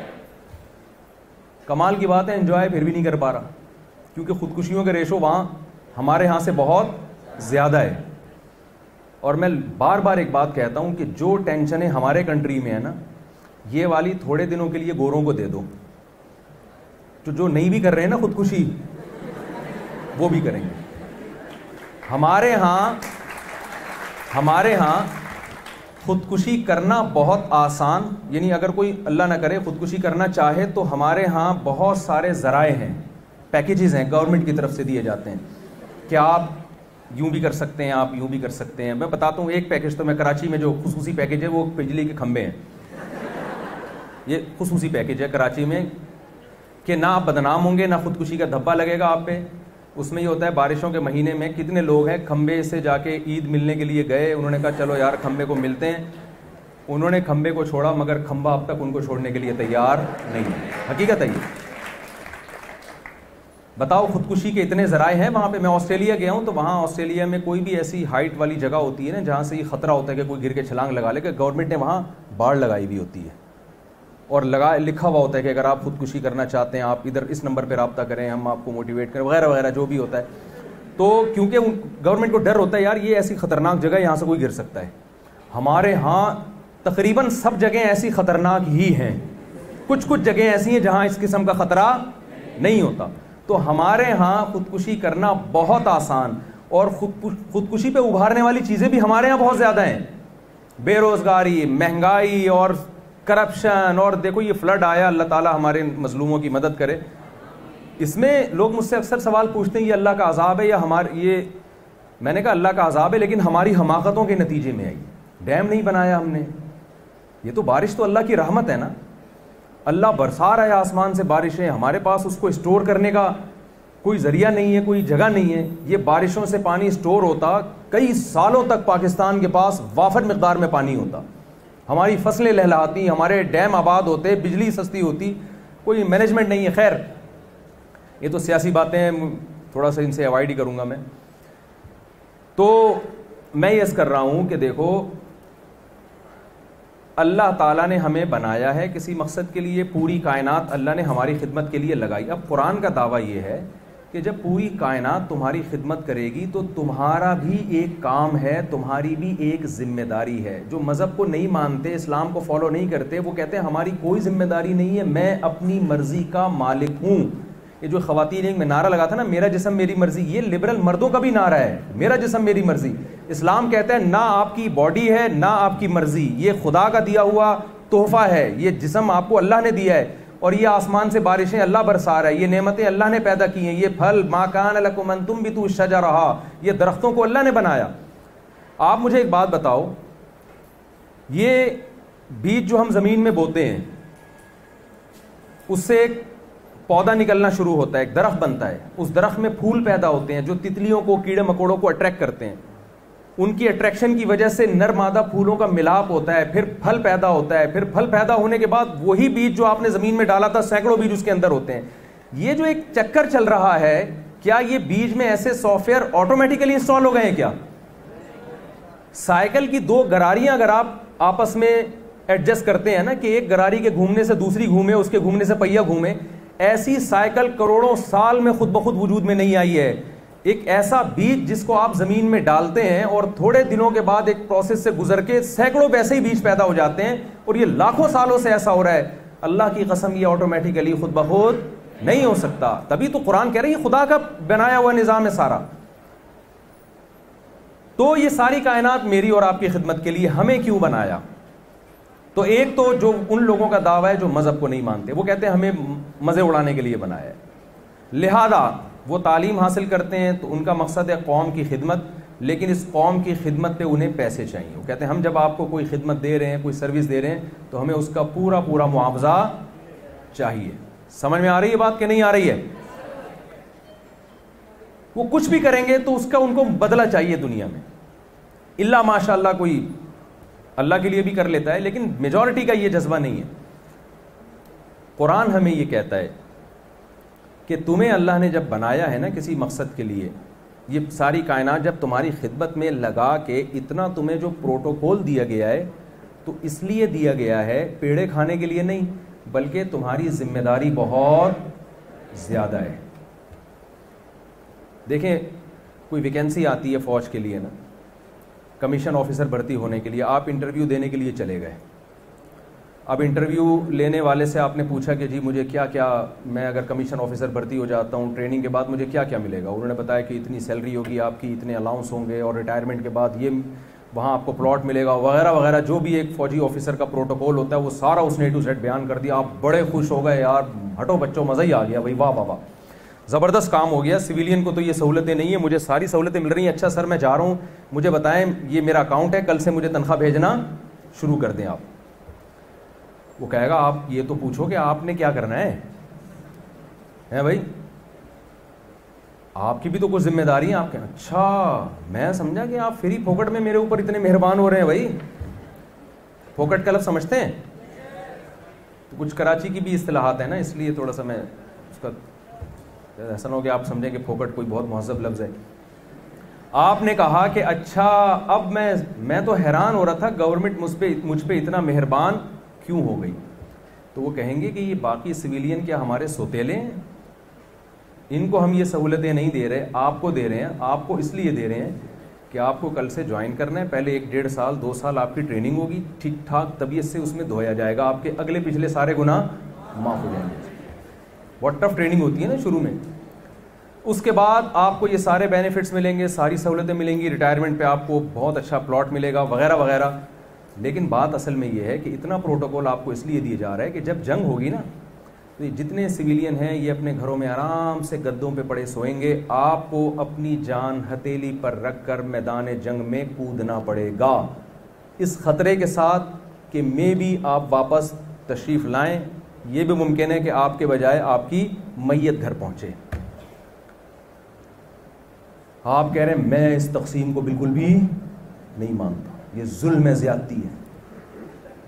کمال کی بات ہے انجوائے پھر بھی نہیں کر پا رہا, کیونکہ خودکشیوں کے ریشو وہاں ہمارے ہاں سے بہت زیادہ ہے. اور میں بار بار ایک بات کہتا ہوں کہ جو ٹینشنیں ہمارے کنٹری میں ہے نا, یہ والی تھوڑے دنوں کے لیے گوروں کو دے دو, تو جو نہیں بھی کر رہے ہیں نا خودکشی, وہ بھی کریں گے. ہمارے ہاں ہمارے ہاں خودکشی کرنا بہت آسان, یعنی اگر کوئی اللہ نہ کرے خودکشی کرنا چاہے تو ہمارے ہاں بہت سارے ذرائع ہیں, پیکیجز ہیں گورنمنٹ کی طرف سے دیے جاتے ہیں کہ آپ یوں بھی کر سکتے ہیں, آپ یوں بھی کر سکتے ہیں. میں بتاتا ہوں ایک پیکیج تو میں کراچی میں جو خصوصی پیکیج ہے وہ بجلی کے کھمبے ہیں. یہ خصوصی پیکیج ہے کراچی میں کہ نہ آپ بدنام ہوں گے, نہ خودکشی کا دھبا لگے گا آپ پہ. اس میں یہ ہوتا ہے بارشوں کے مہینے میں کتنے لوگ ہیں کھمبے سے جا کے عید ملنے کے لیے گئے, انہوں نے کہا چلو یار کھمبے کو ملتے ہیں, انہوں نے کھمبے کو چھوڑا مگر کھمبا اب تک ان کو چھوڑنے کے لیے تیار نہیں ہے. حقیقت ہے یہ. بتاؤ خودکشی کے اتنے ذرائع ہیں وہاں پہ. میں آسٹریلیا گیا ہوں تو وہاں آسٹریلیا میں کوئی بھی ایسی ہائٹ والی جگہ ہوتی ہے نا جہاں سے یہ خطرہ ہوتا ہے کہ کوئی گر کے چھلانگ لگا لے, کہ گورنمنٹ نے وہاں باڑ لگائی ہوئی ہوتی ہے اور لگا لکھا ہوا ہوتا ہے کہ اگر آپ خودکشی کرنا چاہتے ہیں آپ ادھر اس نمبر پہ رابطہ کریں, ہم آپ کو موٹیویٹ کریں وغیرہ وغیرہ جو بھی ہوتا ہے. تو کیونکہ گورنمنٹ کو ڈر ہوتا ہے یار یہ ایسی خطرناک جگہ یہاں سے کوئی گر سکتا ہے. ہمارے ہاں تقریباً سب جگہیں ایسی خطرناک ہی ہیں, کچھ کچھ جگہیں ایسی ہیں جہاں اس قسم کا خطرہ نہیں ہوتا. تو ہمارے ہاں خودکشی کرنا بہت آسان, اور خودکشی پہ ابھارنے والی چیزیں بھی ہمارے ہاں بہت زیادہ ہیں. بے روزگاری, مہنگائی اور کرپشن, اور دیکھو یہ فلڈ آیا, اللہ تعالیٰ ہمارے مظلوموں کی مدد کرے. اس میں لوگ مجھ سے اکثر سوال پوچھتے ہیں یہ اللہ کا عذاب ہے یا ہمارے, یہ میں نے کہا اللہ کا عذاب ہے لیکن ہماری حماقتوں کے نتیجے میں آئی. ڈیم نہیں بنایا ہم نے, یہ تو بارش تو اللہ کی رحمت ہے نا, اللہ برسا رہا ہے آسمان سے بارشیں, ہمارے پاس اس کو اسٹور کرنے کا کوئی ذریعہ نہیں ہے, کوئی جگہ نہیں ہے. یہ بارشوں سے پانی اسٹور ہوتا, کئی سالوں تک پاکستان کے پاس وافر مقدار میں پانی ہوتا, ہماری فصلیں لہلاتی, ہمارے ڈیم آباد ہوتے, بجلی سستی ہوتی, کوئی مینجمنٹ نہیں ہے. خیر یہ تو سیاسی باتیں ہیں, تھوڑا سا ان سے اوائڈ ہی کروں گا میں. تو میں یہ عرض کر رہا ہوں کہ دیکھو اللہ تعالیٰ نے ہمیں بنایا ہے کسی مقصد کے لیے, پوری کائنات اللہ نے ہماری خدمت کے لیے لگائی. اب قرآن کا دعویٰ یہ ہے کہ جب پوری کائنات تمہاری خدمت کرے گی تو تمہارا بھی ایک کام ہے, تمہاری بھی ایک ذمہ داری ہے. جو مذہب کو نہیں مانتے, اسلام کو فالو نہیں کرتے, وہ کہتے ہیں ہماری کوئی ذمہ داری نہیں ہے, میں اپنی مرضی کا مالک ہوں. یہ جو خواتین ایک میں نعرہ لگا تھا نا, میرا جسم میری مرضی, یہ لبرل مردوں کا بھی نعرہ ہے, میرا جسم میری مرضی. اسلام کہتا ہے نہ آپ کی باڈی ہے نہ آپ کی مرضی, یہ خدا کا دیا ہوا تحفہ ہے, یہ جسم آپ کو اللہ نے دیا ہے, اور یہ آسمان سے بارشیں اللہ برسا رہا ہے, یہ نعمتیں اللہ نے پیدا کی ہیں, یہ پھل ما کان لکم ان تنبتوا الشجرہ, یہ درختوں کو اللہ نے بنایا. آپ مجھے ایک بات بتاؤ, یہ بیج جو ہم زمین میں بوتے ہیں اس سے ایک پودا نکلنا شروع ہوتا ہے, ایک درخت بنتا ہے, اس درخت میں پھول پیدا ہوتے ہیں جو تتلیوں کو, کیڑے مکوڑوں کو اٹریکٹ کرتے ہیں. ان کی اٹریکشن کی وجہ سے نر مادہ پھولوں کا ملاپ ہوتا ہے, پھر پھل پیدا ہوتا ہے, پھر پھل پیدا ہونے کے بعد وہی بیج جو آپ نے زمین میں ڈالا تھا, سینکڑوں بیج اس کے اندر ہوتے ہیں. یہ جو ایک چکر چل رہا ہے, کیا یہ بیج میں ایسے سافٹ ویئر آٹومیٹیکلی انسٹال ہو گئے ہیں کیا؟ سائیکل کی دو گراریاں اگر آپ آپس میں ایڈجسٹ کرتے ہیں نا, کہ ایک گراری کے گھومنے سے دوسری گھومے, اس کے گھومنے سے پہیا گھومے, ایسی سائیکل کروڑوں سال میں خود بخود وجود میں نہیں آئی ہے. ایک ایسا بیج جس کو آپ زمین میں ڈالتے ہیں اور تھوڑے دنوں کے بعد ایک پروسیس سے گزر کے سینکڑوں ویسے ہی بیج پیدا ہو جاتے ہیں, اور یہ لاکھوں سالوں سے ایسا ہو رہا ہے. اللہ کی قسم یہ آٹومیٹیکلی خود بخود نہیں ہو سکتا. تبھی تو قرآن کہہ رہی ہے خدا کا بنایا ہوا نظام ہے سارا. تو یہ ساری کائنات میری اور آپ کی خدمت کے لیے ہمیں کیوں بنایا؟ تو ایک تو جو ان لوگوں کا دعویٰ ہے جو مذہب کو نہیں مانتے, وہ کہتے ہیں ہمیں مزے اڑانے کے لیے بنایا ہے, لہذا وہ تعلیم حاصل کرتے ہیں تو ان کا مقصد ہے قوم کی خدمت, لیکن اس قوم کی خدمت پہ انہیں پیسے چاہیے. وہ کہتے ہیں ہم جب آپ کو کوئی خدمت دے رہے ہیں, کوئی سروس دے رہے ہیں, تو ہمیں اس کا پورا پورا معاوضہ چاہیے. سمجھ میں آ رہی ہے بات کہ نہیں آ رہی ہے؟ وہ کچھ بھی کریں گے تو اس کا ان کو بدلہ چاہیے دنیا میں, اللہ ماشاء اللہ کوئی اللہ کے لیے بھی کر لیتا ہے, لیکن میجورٹی کا یہ جذبہ نہیں ہے. قرآن ہمیں یہ کہتا ہے کہ تمہیں اللہ نے جب بنایا ہے نا کسی مقصد کے لیے, یہ ساری کائنات جب تمہاری خدمت میں لگا کے اتنا تمہیں جو پروٹوکول دیا گیا ہے, تو اس لیے دیا گیا ہے پیڑے کھانے کے لیے نہیں, بلکہ تمہاری ذمہ داری بہت زیادہ ہے. دیکھیں کوئی ویکینسی آتی ہے فوج کے لیے نا, کمیشن آفیسر بھرتی ہونے کے لیے, آپ انٹرویو دینے کے لیے چلے گئے. اب انٹرویو لینے والے سے آپ نے پوچھا کہ جی مجھے کیا کیا, میں اگر کمیشن آفیسر بھرتی ہو جاتا ہوں ٹریننگ کے بعد مجھے کیا کیا ملے گا؟ انہوں نے بتایا کہ اتنی سیلری ہوگی آپ کی, اتنے الاؤنس ہوں گے, اور ریٹائرمنٹ کے بعد یہ وہاں آپ کو پلاٹ ملے گا وغیرہ وغیرہ. جو بھی ایک فوجی آفیسر کا پروٹوکول ہوتا ہے وہ سارا اس نے ٹو زیڈ بیان کر دیا. آپ بڑے خوش ہو گئے, یار ہٹو بچوں مزہ ہی آ گیا بھائی, واہ واہ واہ زبردست کام ہو گیا. سویلین کو تو یہ سہولتیں نہیں ہیں, مجھے ساری سہولتیں مل رہی ہیں. اچھا سر میں جا رہا ہوں, مجھے بتائیں یہ میرا اکاؤنٹ ہے, کل سے مجھے تنخواہ بھیجنا شروع کر دیں آپ. وہ کہے گا آپ یہ تو پوچھو کہ آپ نے کیا کرنا ہے ہے بھائی, آپ کی بھی تو کچھ ذمہ داری ہیں آپ کے. اچھا میں سمجھا کہ آپ فری پھوکٹ میں میرے اوپر اتنے مہربان ہو رہے ہیں. بھائی پھوکٹ کا لفظ سمجھتے ہیں؟ تو کچھ کراچی کی بھی اصطلاحات ہیں نا, اس لیے تھوڑا سا میں اس کا ایسا نہ ہو کہ آپ سمجھیں کہ پھوکٹ کوئی بہت مہذب لفظ ہے. آپ نے کہا کہ اچھا اب میں میں تو حیران ہو رہا تھا گورنمنٹ مجھ پہ مجھ پہ اتنا مہربان کیوں ہو گئی. تو وہ کہیں گے کہ یہ باقی سویلین کیا ہمارے سوتیلے ہیں؟ ان کو ہم یہ سہولتیں نہیں دے رہے, آپ کو دے رہے ہیں. آپ کو اس لیے دے رہے ہیں کہ آپ کو کل سے جوائن کرنا ہے, پہلے ایک ڈیڑھ سال دو سال آپ کی ٹریننگ ہوگی, ٹھیک ٹھاک طبیعت سے اس میں دھویا جائے گا, آپ کے اگلے پچھلے سارے گناہ معاف ہو جائیں گے. بہت ٹف ٹریننگ ہوتی ہے نا شروع میں. اس کے بعد آپ کو یہ سارے بینیفٹس ملیں گے, ساری سہولتیں ملیں گی, ریٹائرمنٹ پہ آپ کو بہت اچھا پلاٹ ملے گا وغیرہ وغیرہ. لیکن بات اصل میں یہ ہے کہ اتنا پروٹوکول آپ کو اس لیے دیا جا رہا ہے کہ جب جنگ ہوگی نا تو جتنے سویلین ہیں یہ اپنے گھروں میں آرام سے گدوں پہ پڑے سوئیں گے, آپ کو اپنی جان ہتھیلی پر رکھ کر میدان جنگ میں کودنا پڑے گا, اس خطرے کے ساتھ کہ میں بھی آپ واپس تشریف لائیں, یہ بھی ممکن ہے کہ آپ کے بجائے آپ کی میت گھر پہنچے. آپ کہہ رہے ہیں میں اس تقسیم کو بالکل بھی نہیں مانتا, یہ ظلم ہے, زیادتی ہے.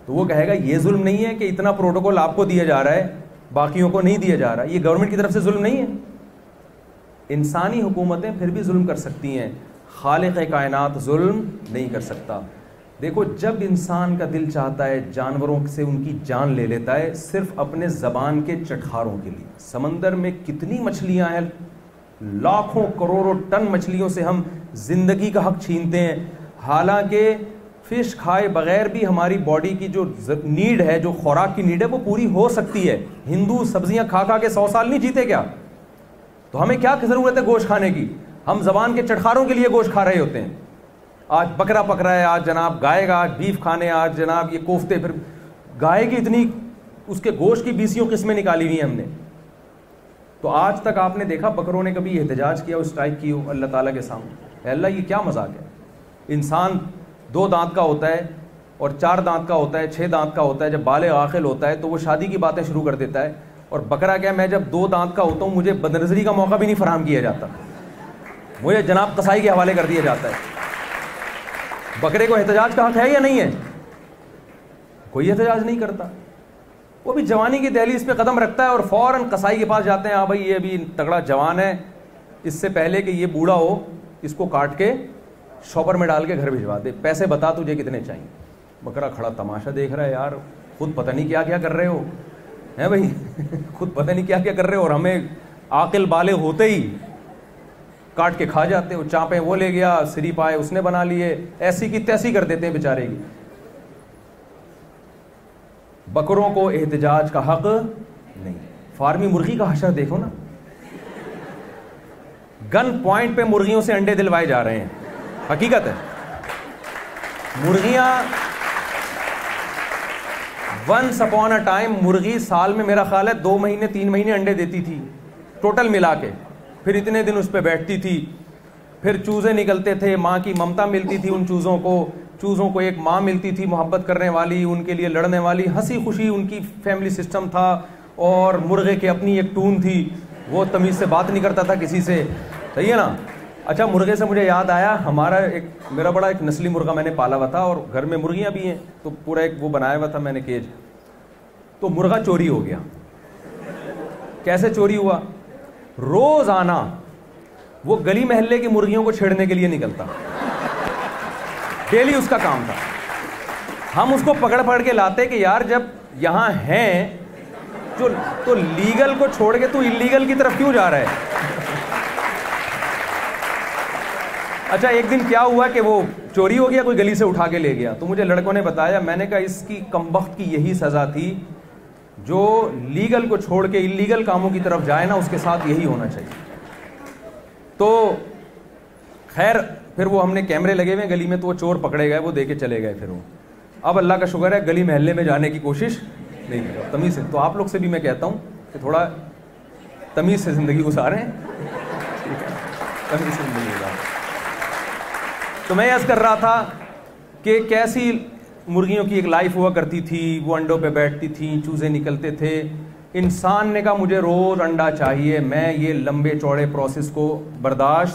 تو وہ کہے گا یہ ظلم نہیں ہے کہ اتنا پروٹوکول آپ کو دیا جا رہا ہے باقیوں کو نہیں دیا جا رہا, یہ گورنمنٹ کی طرف سے ظلم نہیں ہے. انسانی حکومتیں پھر بھی ظلم کر سکتی ہیں, خالق کائنات ظلم نہیں کر سکتا. دیکھو جب انسان کا دل چاہتا ہے جانوروں سے ان کی جان لے لیتا ہے صرف اپنے زبان کے چٹخاروں کے لیے. سمندر میں کتنی مچھلیاں ہیں, لاکھوں کروڑوں ٹن مچھلیوں سے ہم زندگی کا حق چھینتے ہیں, حالانکہ فش کھائے بغیر بھی ہماری باڈی کی جو نیڈ ہے, جو خوراک کی نیڈ ہے, وہ پوری ہو سکتی ہے. ہندو سبزیاں کھا کھا کے سو سال نہیں جیتے کیا؟ تو ہمیں کیا ضرورت ہے گوشت کھانے کی؟ ہم زبان کے چٹخاروں کے لیے گوشت کھا رہے ہوتے ہیں. آج بکرا پک رہا ہے, آج جناب گائے گا, آج بیف کھانے, آج جناب یہ کوفتے, پھر گائے کی اتنی اس کے گوشت کی بیسیوں قسمیں نکالی ہوئی ہیں ہم نے. تو آج تک آپ نے دیکھا بکروں نے کبھی احتجاج کیا, اسٹرائک کی ہو اللہ تعالیٰ کے سامنے؟ اے اللہ یہ کیا مذاق ہے؟ انسان دو دانت کا ہوتا ہے اور چار دانت کا ہوتا ہے, چھ دانت کا ہوتا ہے, جب بالغ عاقل ہوتا ہے تو وہ شادی کی باتیں شروع کر دیتا ہے. اور بکرا کیا, میں جب دو دانت کا ہوتا ہوں مجھے بدنظری کا موقع بھی نہیں فراہم کیا جاتا, مجھے جناب قصائی کے حوالے کر دیا جاتا ہے. بکرے کو احتجاج کا حق ہے یا نہیں ہے؟ کوئی احتجاج نہیں کرتا. وہ بھی جوانی کی دہلیز پہ قدم رکھتا ہے اور فوراً قصائی کے پاس جاتے ہیں, ہاں بھائی یہ ابھی تگڑا جوان ہے, اس سے پہلے کہ یہ بوڑھا ہو اس کو کاٹ کے شاپر میں ڈال کے گھر بھجوا دے, پیسے بتا تجھے کتنے چاہیے. بکرا کھڑا تماشا دیکھ رہا ہے, یار خود پتہ نہیں کیا کیا کر رہے ہو ہیں بھائی, خود پتہ نہیں کیا کیا کر رہے ہو, اور ہمیں عاقل بالغ ہوتے ہی کاٹ کے کھا جاتے ہو. چانپیں وہ لے گیا, سری پائے اس نے بنا لیے, ایسی کی تیسی کر دیتے ہیں بیچارے کی. بکروں کو احتجاج کا حق نہیں. فارمی مرغی کا حشر دیکھو نا, گن پوائنٹ پہ مرغیوں سے انڈے دلوائے جا رہے ہیں, حقیقت ہے. مرغیاں ونس اپون اے ٹائم مرغی سال میں میرا خیال ہے دو مہینے تین مہینے انڈے دیتی تھی ٹوٹل ملا کے, پھر اتنے دن اس پہ بیٹھتی تھی, پھر چوزے نکلتے تھے, ماں کی ممتا ملتی تھی ان چوزوں کو, چوزوں کو ایک ماں ملتی تھی محبت کرنے والی, ان کے لیے لڑنے والی, ہنسی خوشی ان کی فیملی سسٹم تھا. اور مرغے کی اپنی ایک ٹون تھی, وہ تمیز سے بات نہیں کرتا تھا کسی سے, صحیح ہے نا. اچھا مرغے سے مجھے یاد آیا, ہمارا ایک میرا بڑا ایک نسلی مرغہ میں نے پالا ہوا تھا, اور گھر میں مرغیاں بھی ہیں تو پورا ایک وہ بنایا ہوا تھا میں نے کیج. تو مرغہ چوری ہو گیا. کیسے چوری ہوا؟ روزانہ وہ گلی محلے کی مرغیوں کو چھیڑنے کے لیے نکلتا, ڈیلی اس کا کام تھا. ہم اس کو پکڑ پکڑ کے لاتے کہ یار جب یہاں ہیں جو تو لیگل کو چھوڑ کے تو انلیگل کی طرف کیوں جا رہا ہے؟ اچھا ایک دن کیا ہوا کہ وہ چوری ہو گیا, کوئی گلی سے اٹھا کے لے گیا. تو مجھے لڑکوں نے بتایا, میں نے کہا اس کی کمبخت کی یہی سزا تھی, جو لیگل کو چھوڑ کے انلیگل کاموں کی طرف جائے نا اس کے ساتھ یہی ہونا چاہیے. تو خیر پھر وہ ہم نے کیمرے لگے ہوئے گلی میں, تو وہ چور پکڑے گئے, وہ دے کے چلے گئے. پھر وہ اب اللہ کا شکر ہے گلی محلے میں جانے کی کوشش نہیں کرتا, تمیز سے. تو آپ لوگ سے بھی میں کہتا ہوں کہ تھوڑا تمیز سے زندگی گزاریں, تمیز سے زندگی گزاریں. تو میں عرض کر رہا تھا کہ کیسی مرغیوں کی ایک لائف ہوا کرتی تھی, وہ انڈوں پہ بیٹھتی تھیں, چوزے نکلتے تھے. انسان نے کہا مجھے روز انڈا چاہیے, میں یہ لمبے چوڑے پروسیس کو برداشت.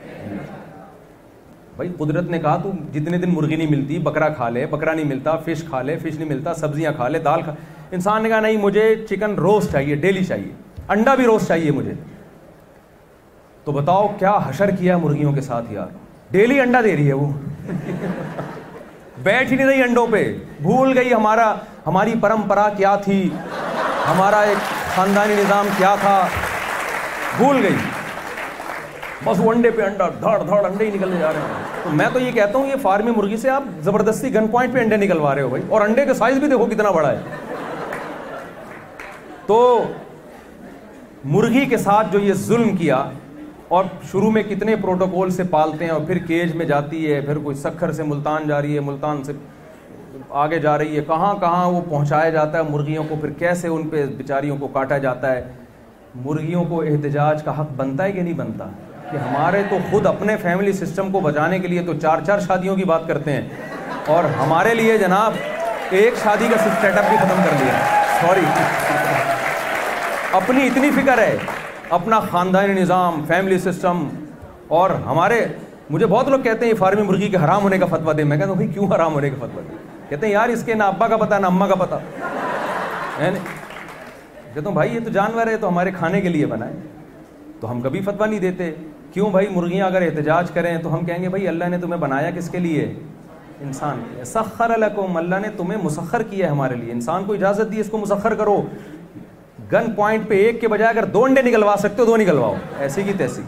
بھائی قدرت نے کہا تو جتنے دن مرغی نہیں ملتی بکرا کھا لے, بکرا نہیں ملتا فش کھا لے, فش نہیں ملتا سبزیاں کھا لے, دال کھا. انسان نے کہا نہیں مجھے چکن روز چاہیے, ڈیلی چاہیے, انڈا بھی روز چاہیے مجھے. تو بتاؤ کیا حشر کیا مرغیوں کے ساتھ یار, ڈیلی انڈا دے رہی ہے وہ, بیٹھ ہی نہیں رہی انڈوں پہ, بھول گئی ہمارا ہماری پرمپرا کیا تھی, ہمارا ایک خاندانی نظام کیا تھا, بھول گئی. بس وہ انڈے پہ انڈا, دھڑ دھڑ انڈے ہی نکلنے جا رہے ہیں. تو میں تو یہ کہتا ہوں یہ فارمی مرغی سے آپ زبردستی گن پوائنٹ پہ انڈے نکلوا رہے ہو بھائی, اور انڈے کا سائز بھی دیکھو کتنا بڑا ہے. تو مرغی کے ساتھ جو یہ ظلم کیا, اور شروع میں کتنے پروٹوکول سے پالتے ہیں, اور پھر کیج میں جاتی ہے, پھر کوئی سکھر سے ملتان جا رہی ہے, ملتان سے آگے جا رہی ہے, کہاں کہاں وہ پہنچایا جاتا ہے مرغیوں کو, پھر کیسے ان پہ بیچاریوں کو کاٹا جاتا ہے. مرغیوں کو احتجاج کا حق بنتا ہے کہ نہیں بنتا؟ کہ ہمارے تو خود اپنے فیملی سسٹم کو بچانے کے لیے تو چار چار شادیوں کی بات کرتے ہیں, اور ہمارے لیے جناب ایک شادی کا سیٹ اپ بھی ختم کر دیا. سوری, اپنی اتنی فکر ہے, اپنا خاندانی نظام, فیملی سسٹم. اور ہمارے مجھے بہت لوگ کہتے ہیں یہ فارمی مرغی کے حرام ہونے کا فتویٰ دے. میں کہتا ہوں بھائی کیوں حرام ہونے کا فتویٰ دے؟ کہتے ہیں یار اس کے نہ ابا کا پتہ نہ اماں کا پتہ ہے نا. کہتا ہوں بھائی یہ تو جانور ہے تو ہمارے کھانے کے لیے بنا ہے, تو ہم کبھی فتویٰ نہیں دیتے. کیوں بھائی مرغیاں اگر احتجاج کریں تو ہم کہیں گے بھائی اللہ نے تمہیں بنایا کس کے لیے؟ انسان کے لیے. سخر لکم, اللہ نے تمہیں مسخر کیا ہے ہمارے لیے, انسان کو اجازت دی اس کو مسخر کرو. گن پوائنٹ پہ ایک کے بجائے اگر دو انڈے نکلوا سکتے ہو دو نکلواؤ, ایسی کی تیسی.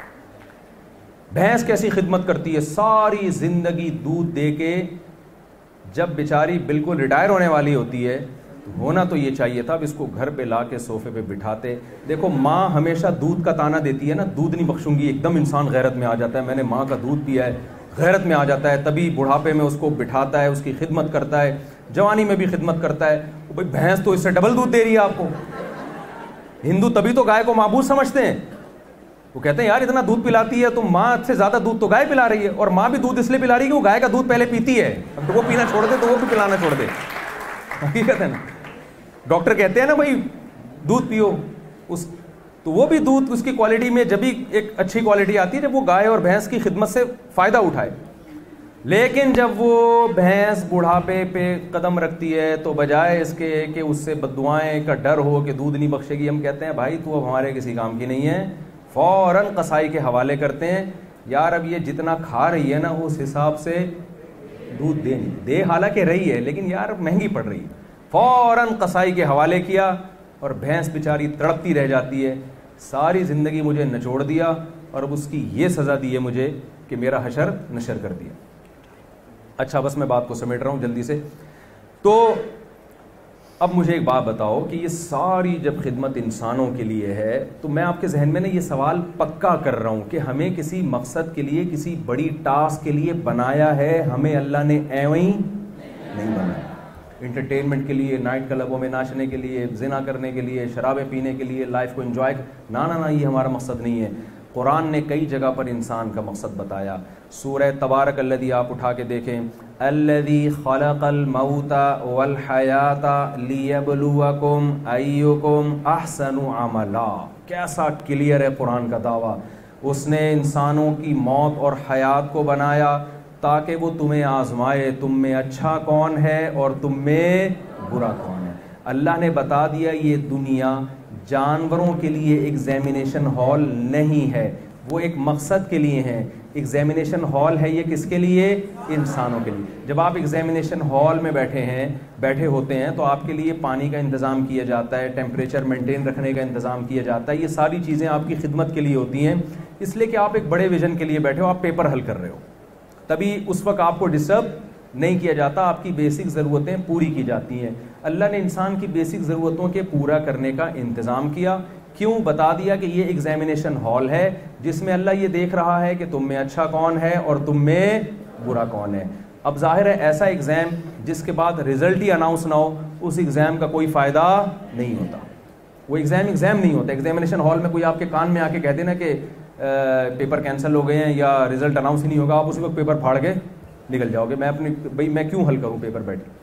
بھینس کیسی خدمت کرتی ہے, ساری زندگی دودھ دے کے جب بیچاری بالکل ریٹائر ہونے والی ہوتی ہے, ہونا تو یہ چاہیے تھا اب اس کو گھر پہ لا کے صوفے پہ بٹھاتے. دیکھو ماں ہمیشہ دودھ کا تانا دیتی ہے نا, دودھ نہیں بخشوں گی, ایک دم انسان غیرت میں آ جاتا ہے, میں نے ماں کا دودھ پیا ہے, غیرت میں آ جاتا ہے, تبھی بڑھاپے میں اس کو بٹھاتا ہے, اس کی خدمت کرتا ہے, جوانی میں بھی خدمت کرتا ہے. بھائی بھینس تو اس سے ڈبل دودھ دے رہی ہے آپ کو. ہندو تبھی تو گائے کو معبود سمجھتے ہیں, وہ کہتے ہیں یار اتنا دودھ پلاتی ہے تو ماں سے زیادہ دودھ تو گائے پلا رہی ہے, اور ماں بھی دودھ اس لیے پلا رہی ہے کہ وہ گائے کا دودھ پہلے پیتی ہے, اب تو وہ پینا چھوڑ دے تو وہ بھی پلانا چھوڑ دے. حقیقت ہے نا, ڈاکٹر کہتے ہیں نا بھائی دودھ پیو, اس تو وہ بھی دودھ اس کی کوالٹی میں جب بھی ایک اچھی کوالٹی آتی ہے جب وہ گائے اور بھینس کی خدمت سے فائدہ اٹھائے. لیکن جب وہ بھینس بڑھاپے پہ قدم رکھتی ہے تو بجائے اس کے کہ اس سے بددعائیں کا ڈر ہو کہ دودھ نہیں بخشے گی, ہم کہتے ہیں بھائی تو اب ہمارے کسی کام کی نہیں ہے, فوراً قصائی کے حوالے کرتے ہیں. یار اب یہ جتنا کھا رہی ہے نا اس حساب سے دودھ دے نہیں دے, حالانکہ رہی ہے لیکن یار مہنگی پڑ رہی ہے. فوراً قصائی کے حوالے کیا اور بھینس بیچاری تڑپتی رہ جاتی ہے, ساری زندگی مجھے نچوڑ دیا اور اب اس کی یہ سزا دی ہے مجھے کہ میرا حشر نشر کر دیا. اچھا بس میں بات کو سمیٹ رہا ہوں جلدی سے. تو اب مجھے ایک بات بتاؤ کہ یہ ساری جب خدمت انسانوں کے لیے ہے تو میں آپ کے ذہن میں نا یہ سوال پکا کر رہا ہوں کہ ہمیں کسی مقصد کے لیے کسی بڑی ٹاسک کے لیے بنایا ہے, ہمیں اللہ نے ایویں نہیں بنایا. انٹرٹینمنٹ کے لیے, نائٹ کلبوں میں ناچنے کے لیے, زنا کرنے کے لیے, شرابیں پینے کے لیے, لائف کو انجوائے, نہ نہ نہ یہ ہمارا مقصد نہیں ہے. قرآن نے کئی جگہ پر انسان کا مقصد بتایا. سورہ تبارک الذی آپ اٹھا کے دیکھیں, الذی خلق الموت والحیات لیبلوکم ایکم احسن عملا. کیسا کلیئر ہے قرآن کا دعویٰ. اس نے انسانوں کی موت اور حیات کو بنایا تاکہ وہ تمہیں آزمائے, تم میں اچھا کون ہے اور تم میں برا کون ہے. اللہ نے بتا دیا یہ دنیا جانوروں کے لیے ایگزامینیشن ہال نہیں ہے, وہ ایک مقصد کے لیے ہیں. ایگزامینیشن ہال ہے یہ کس کے لیے؟ انسانوں کے لیے. جب آپ ایگزامینیشن ہال میں بیٹھے ہیں بیٹھے ہوتے ہیں تو آپ کے لیے پانی کا انتظام کیا جاتا ہے, ٹیمپریچر مینٹین رکھنے کا انتظام کیا جاتا ہے. یہ ساری چیزیں آپ کی خدمت کے لیے ہوتی ہیں, اس لیے کہ آپ ایک بڑے ویژن کے لیے بیٹھے ہو, آپ پیپر حل کر رہے ہو, تبھی اس وقت آپ کو ڈسٹرب نہیں کیا جاتا, آپ کی بیسک ضرورتیں پوری کی جاتی ہیں. اللہ نے انسان کی بیسک ضرورتوں کے پورا کرنے کا انتظام کیا. کیوں؟ بتا دیا کہ یہ ایگزامینیشن ہال ہے جس میں اللہ یہ دیکھ رہا ہے کہ تم میں اچھا کون ہے اور تم میں برا کون ہے. اب ظاہر ہے ایسا ایگزام جس کے بعد رزلٹ ہی اناؤنس نہ ہو, اس ایگزام کا کوئی فائدہ نہیں ہوتا. وہ ایگزام ایگزام نہیں ہوتا. ایگزامینیشن ہال میں کوئی آپ کے کان میں آ کے کہہ دینا کہ پیپر کینسل ہو گئے ہیں یا رزلٹ اناؤنس ہی نہیں ہوگا, آپ اسی وقت پیپر پھاڑ کے نکل جاؤ گے. میں اپنی بھائی میں کیوں حل کروں پیپر بیٹھ کے.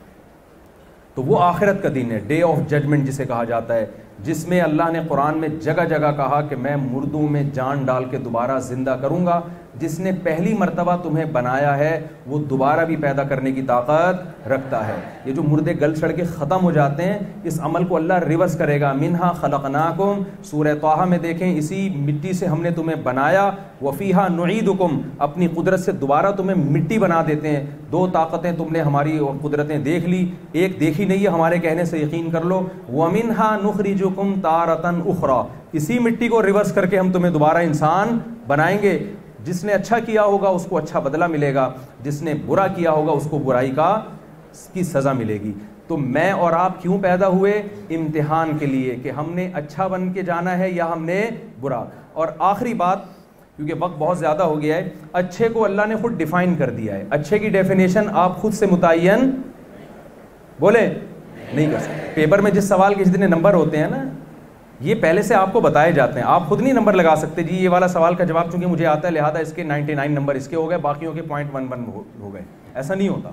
تو وہ آخرت کا دن ہے, ڈے آف ججمنٹ جسے کہا جاتا ہے, جس میں اللہ نے قرآن میں جگہ جگہ کہا کہ میں مردوں میں جان ڈال کے دوبارہ زندہ کروں گا. جس نے پہلی مرتبہ تمہیں بنایا ہے وہ دوبارہ بھی پیدا کرنے کی طاقت رکھتا ہے. یہ جو مردے گل سڑ کے ختم ہو جاتے ہیں اس عمل کو اللہ ریورس کرے گا. منہا خلقناکم, سورہ طٰہٰ میں دیکھیں, اسی مٹی سے ہم نے تمہیں بنایا. وفیہا نعیدکم, اپنی قدرت سے دوبارہ تمہیں مٹی بنا دیتے ہیں. دو طاقتیں تم نے ہماری اور قدرتیں دیکھ لی, ایک دیکھی نہیں ہے ہمارے کہنے سے یقین کر لو. ومنہا نخرجکم تارۃ اخری, اسی مٹی کو ریورس کر کے ہم تمہیں دوبارہ انسان بنائیں گے. جس نے اچھا کیا ہوگا اس کو اچھا بدلہ ملے گا, جس نے برا کیا ہوگا اس کو برائی کا کی سزا ملے گی. تو میں اور آپ کیوں پیدا ہوئے؟ امتحان کے لیے کہ ہم نے اچھا بن کے جانا ہے یا ہم نے برا. اور آخری بات, کیونکہ وقت بہت زیادہ ہو گیا ہے, اچھے کو اللہ نے خود ڈیفائن کر دیا ہے. اچھے کی ڈیفینیشن آپ خود سے متعین بولے نہیں کر سکتے. پیپر میں جس سوال کے جتنے نمبر ہوتے ہیں نا یہ پہلے سے آپ کو بتائے جاتے ہیں, آپ خود نہیں نمبر لگا سکتے جی یہ والا سوال کا جواب چونکہ مجھے آتا ہے لہذا اس کے نائنٹی نائن نمبر اس کے ہو گئے, باقیوں کے پوائنٹ ون ون ہو گئے. ایسا نہیں ہوتا.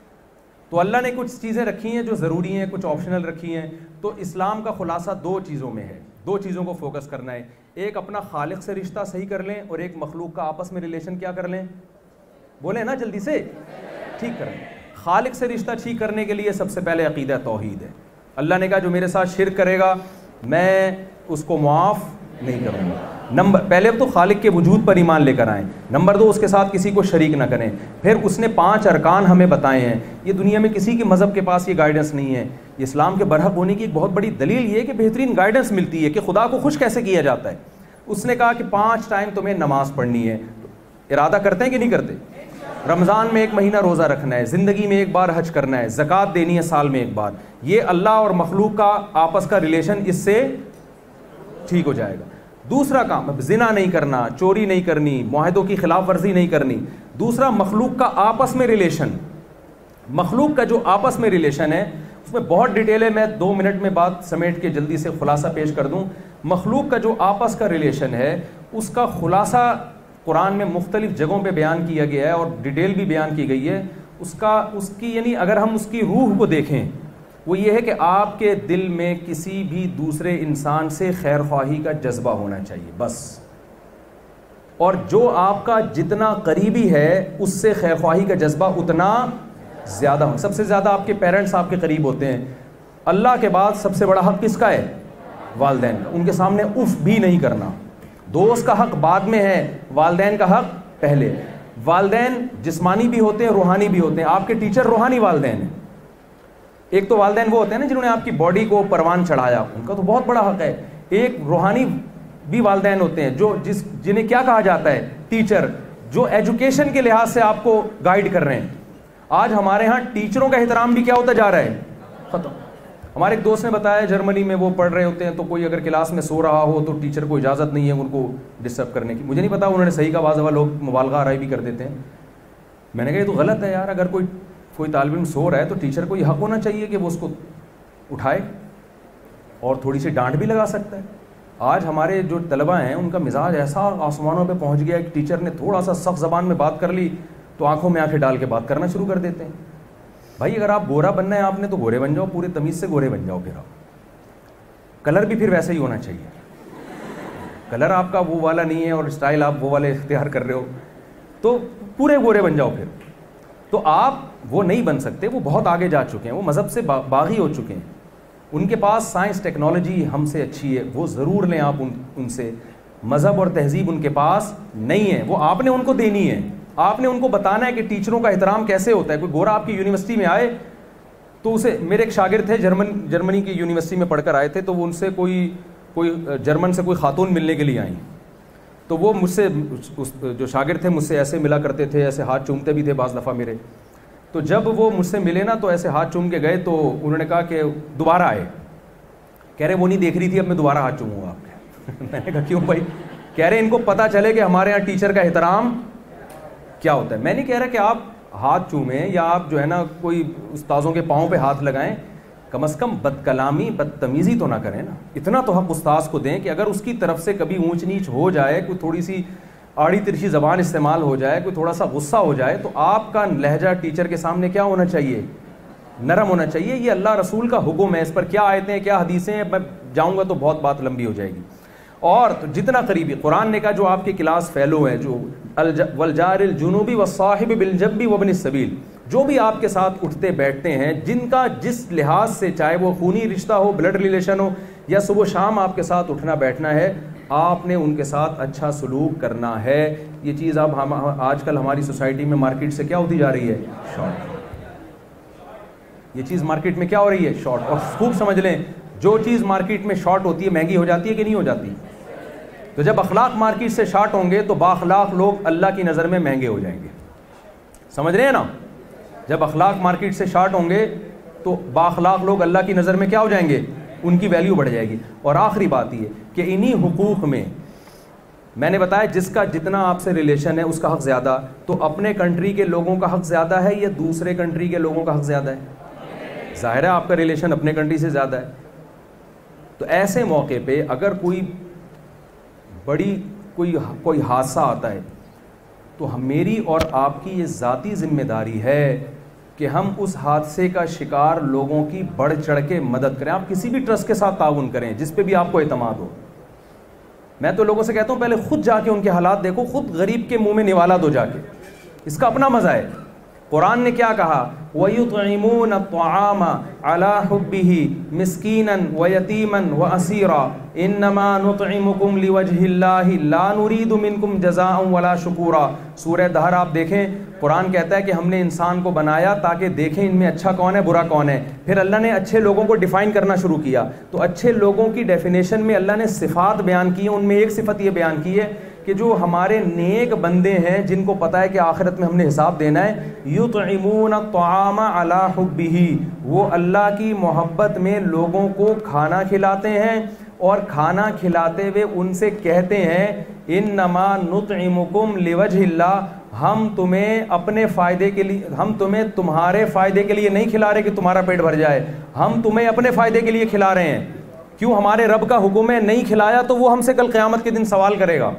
تو اللہ نے کچھ چیزیں رکھی ہیں جو ضروری ہیں, کچھ آپشنل رکھی ہیں. تو اسلام کا خلاصہ دو چیزوں میں ہے, دو چیزوں کو فوکس کرنا ہے. ایک اپنا خالق سے رشتہ صحیح کر لیں اور ایک مخلوق کا آپس میں ریلیشن کیا کر لیں, بولیں نا جلدی سے, ٹھیک کر لیں. خالق سے رشتہ ٹھیک کرنے کے لیے سب سے پہلے عقیدہ توحید ہے. اللہ نے کہا جو میرے ساتھ شرک کرے گا میں اس کو معاف نہیں کروں گا. نمبر پہلے تو خالق کے وجود پر ایمان لے کر آئیں. نمبر دو اس کے ساتھ کسی کو شریک نہ کریں. پھر اس نے پانچ ارکان ہمیں بتائے ہیں. یہ دنیا میں کسی کے مذہب کے پاس یہ گائیڈنس نہیں ہے. اسلام کے برحق ہونے کی ایک بہت بڑی دلیل یہ ہے کہ بہترین گائیڈنس ملتی ہے کہ خدا کو خوش کیسے کیا جاتا ہے. اس نے کہا کہ پانچ ٹائم تمہیں نماز پڑھنی ہے. ارادہ کرتے ہیں کہ نہیں کرتے؟ رمضان میں ایک مہینہ روزہ رکھنا ہے, زندگی میں ایک بار حج کرنا ہے, زکوٰۃ دینی ہے سال میں ایک بار. یہ اللہ اور مخلوق کا آپس کا ریلیشن اس سے ٹھیک ہو جائے گا. دوسرا کام زنا نہیں کرنا, چوری نہیں کرنی, معاہدوں کی خلاف ورزی نہیں کرنی. دوسرا مخلوق کا آپس میں ریلیشن. مخلوق کا جو آپس میں ریلیشن ہے اس میں بہت ڈیٹیل ہے, میں دو منٹ میں بات سمیٹ کے جلدی سے خلاصہ پیش کر دوں. مخلوق کا جو آپس کا ریلیشن ہے اس کا خلاصہ قرآن میں مختلف جگہوں پہ بیان کیا گیا ہے اور ڈیٹیل بھی بیان کی گئی ہے. اس کا اس کی یعنی اگر ہم اس کی روح کو دیکھیں وہ یہ ہے کہ آپ کے دل میں کسی بھی دوسرے انسان سے خیر خواہی کا جذبہ ہونا چاہیے بس. اور جو آپ کا جتنا قریبی ہے اس سے خیر خواہی کا جذبہ اتنا زیادہ ہو. سب سے زیادہ آپ کے پیرنٹس آپ کے قریب ہوتے ہیں. اللہ کے بعد سب سے بڑا حق کس کا ہے؟ والدین کا. ان کے سامنے اف بھی نہیں کرنا. دوست کا حق بعد میں ہے, والدین کا حق پہلے. والدین جسمانی بھی ہوتے ہیں, روحانی بھی ہوتے ہیں. آپ کے ٹیچر روحانی والدین ہیں. ایک تو والدین وہ ہوتے ہیں نا جنہوں نے آپ کی باڈی کو پروان چڑھایا, ان کا تو بہت بڑا حق ہے. ایک روحانی بھی والدین ہوتے ہیں جو جس جنہیں کیا کہا جاتا ہے؟ ٹیچر, جو ایجوکیشن کے لحاظ سے آپ کو گائیڈ کر رہے ہیں. آج ہمارے ہاں ٹیچروں کا احترام بھی کیا ہوتا جا رہا ہے؟ ختم. ہمارے ایک دوست نے بتایا جرمنی میں وہ پڑھ رہے ہوتے ہیں تو کوئی اگر کلاس میں سو رہا ہو تو ٹیچر کو اجازت نہیں ہے ان کو ڈسٹرب کرنے کی. مجھے نہیں پتا انہوں نے صحیح کا, بعض دفعہ لوگ مبالغہ آرائی بھی کر دیتے ہیں. میں نے کہا یہ تو غلط ہے یار. اگر کوئی کوئی طالب علم سو رہا ہے تو ٹیچر کو یہ حق ہونا چاہیے کہ وہ اس کو اٹھائے اور تھوڑی سی ڈانٹ بھی لگا سکتا ہے. آج ہمارے جو طلبہ ہیں ان کا مزاج ایسا آسمانوں پہ پہنچ گیا کہ ٹیچر نے تھوڑا سا سخت زبان میں بات کر لی تو آنکھوں میں آنکھیں ڈال کے بات کرنا شروع کر دیتے ہیں. بھائی اگر آپ گورا بننا ہے آپ نے تو گورے بن جاؤ, پورے تمیز سے گورے بن جاؤ. پھر آپ کلر بھی پھر ویسا ہی ہونا چاہیے. کلر آپ کا وہ والا نہیں ہے اور اسٹائل آپ وہ والے اختیار کر رہے ہو تو پورے گورے بن جاؤ. پھر تو آپ وہ نہیں بن سکتے. وہ بہت آگے جا چکے ہیں, وہ مذہب سے باغی ہو چکے ہیں. ان کے پاس سائنس ٹیکنالوجی ہم سے اچھی ہے, وہ ضرور لیں آپ ان ان سے. مذہب اور تہذیب ان کے پاس نہیں ہے, وہ آپ نے ان کو دینی ہے. آپ نے ان کو بتانا ہے کہ ٹیچروں کا احترام کیسے ہوتا ہے. کوئی گورا آپ کی یونیورسٹی میں آئے تو اسے, میرے ایک شاگرد تھے جرمن جرمنی کی یونیورسٹی میں پڑھ کر آئے تھے, تو وہ ان سے کوئی کوئی جرمن سے کوئی خاتون ملنے کے لیے آئیں تو وہ مجھ سے جو شاگرد تھے مجھ سے ایسے ملا کرتے تھے, ایسے ہاتھ چومتے بھی تھے بعض دفعہ میرے. تو جب وہ مجھ سے ملے نا تو ایسے ہاتھ چوم کے گئے تو انہوں نے کہا کہ دوبارہ آئے. کہہ رہے وہ نہیں دیکھ رہی تھی اب میں دوبارہ ہاتھ چوموں گا آپ کے. میں نے کہا کیوں بھائی؟ کہہ رہے ان کو پتہ چلے کہ ہمارے یہاں ٹیچر کا احترام کیا ہوتا ہے. میں نہیں کہہ رہا کہ آپ ہاتھ چومیں یا آپ جو ہے نا کوئی استاذوں کے پاؤں پہ ہاتھ لگائیں, کم از کم بد کلامی بدتمیزی تو نہ کریں نا. اتنا تو حق استاذ کو دیں کہ اگر اس کی طرف سے کبھی اونچ نیچ ہو جائے, کوئی تھوڑی سی آڑی ترچھی زبان استعمال ہو جائے, کوئی تھوڑا سا غصہ ہو جائے, تو آپ کا لہجہ ٹیچر کے سامنے کیا ہونا چاہیے؟ نرم ہونا چاہیے. یہ اللہ رسول کا حکم ہے. اس پر کیا آیتیں ہیں, کیا حدیثیں ہیں, میں جاؤں گا تو بہت بات لمبی ہو جائے گی. اور تو جتنا قریبی, قرآن نے کہا جو آپ کے کلاس فیلو ہیں, جو والجار الجنوبی والصاحب بالجنب وابن السبیل, جو بھی آپ کے ساتھ اٹھتے بیٹھتے ہیں, جن کا جس لحاظ سے, چاہے وہ خونی رشتہ ہو, بلڈ ریلیشن ہو, یا صبح شام آپ کے ساتھ اٹھنا بیٹھنا ہے, آپ نے ان کے ساتھ اچھا سلوک کرنا ہے. یہ چیز اب ہم آج کل ہماری سوسائٹی میں مارکیٹ سے کیا ہوتی جا رہی ہے؟ شارٹ. یہ چیز مارکیٹ میں کیا ہو رہی ہے؟ شارٹ. اور خوب سمجھ لیں, جو چیز مارکیٹ میں شارٹ ہوتی ہے مہنگی ہو جاتی ہے کہ نہیں ہو جاتی؟ تو جب اخلاق مارکیٹ سے شارٹ ہوں گے تو بااخلاق لوگ اللہ کی نظر میں مہنگے ہو جائیں گے. سمجھ رہے ہیں نا؟ جب اخلاق مارکیٹ سے شارٹ ہوں گے تو بااخلاق لوگ اللہ کی نظر میں کیا ہو جائیں گے؟ ان کی ویلیو بڑھ جائے گی. اور آخری بات یہ کہ انہی حقوق میں میں نے بتایا جس کا جتنا آپ سے ریلیشن ہے اس کا حق زیادہ, تو اپنے کنٹری کے لوگوں کا حق زیادہ ہے یا دوسرے کنٹری کے لوگوں کا حق زیادہ ہے؟ ظاہر ہے آپ کا ریلیشن اپنے کنٹری سے زیادہ ہے. تو ایسے موقع پہ اگر کوئی بڑی کوئی کوئی حادثہ آتا ہے تو میری اور آپ کی یہ ذاتی ذمہ داری ہے کہ ہم اس حادثے کا شکار لوگوں کی بڑھ چڑھ کے مدد کریں. آپ کسی بھی ٹرسٹ کے ساتھ تعاون کریں جس پہ بھی آپ کو اعتماد ہو. میں تو لوگوں سے کہتا ہوں پہلے خود جا کے ان کے حالات دیکھو, خود غریب کے منہ میں نوالا دو جا کے, اس کا اپنا مزہ ہے. قرآن نے کیا کہا؟ وَيُطْعِمُونَ الطَّعَامَ عَلَى حُبِّهِ مِسْكِينًا وَيَتِيمًا وَأَسِيرًا إِنَّمَا نُطْعِمُكُمْ لِوَجْهِ اللَّهِ لَا نُرِيدُ مِنْكُمْ جَزَاءً وَلَا شُكُورًا. سورہ دہر آپ دیکھیں، قرآن کہتا ہے کہ ہم نے انسان کو بنایا تاکہ دیکھیں ان میں اچھا کون ہے برا کون ہے. پھر اللہ نے اچھے لوگوں کو ڈیفائن کرنا شروع کیا. تو اچھے لوگوں کی ڈیفینیشن میں اللہ نے صفات بیان کی ہیں. ان میں ایک صفت یہ بیان کی ہے کہ جو ہمارے نیک بندے ہیں جن کو پتہ ہے کہ آخرت میں ہم نے حساب دینا ہے، یطعمون الطعام علی حبہ، وہ اللہ کی محبت میں لوگوں کو کھانا کھلاتے ہیں اور کھانا کھلاتے ہوئے ان سے کہتے ہیں انما نطعمکم لوجہ اللہ، ہم تمہیں اپنے فائدے کے لیے، ہم تمہیں تمہارے فائدے کے لیے نہیں کھلا رہے کہ تمہارا پیٹ بھر جائے، ہم تمہیں اپنے فائدے کے لیے کھلا رہے ہیں. کیوں؟ ہمارے رب کا حکم ہے، نہیں کھلایا تو وہ ہم سے کل قیامت کے دن سوال کرے گا.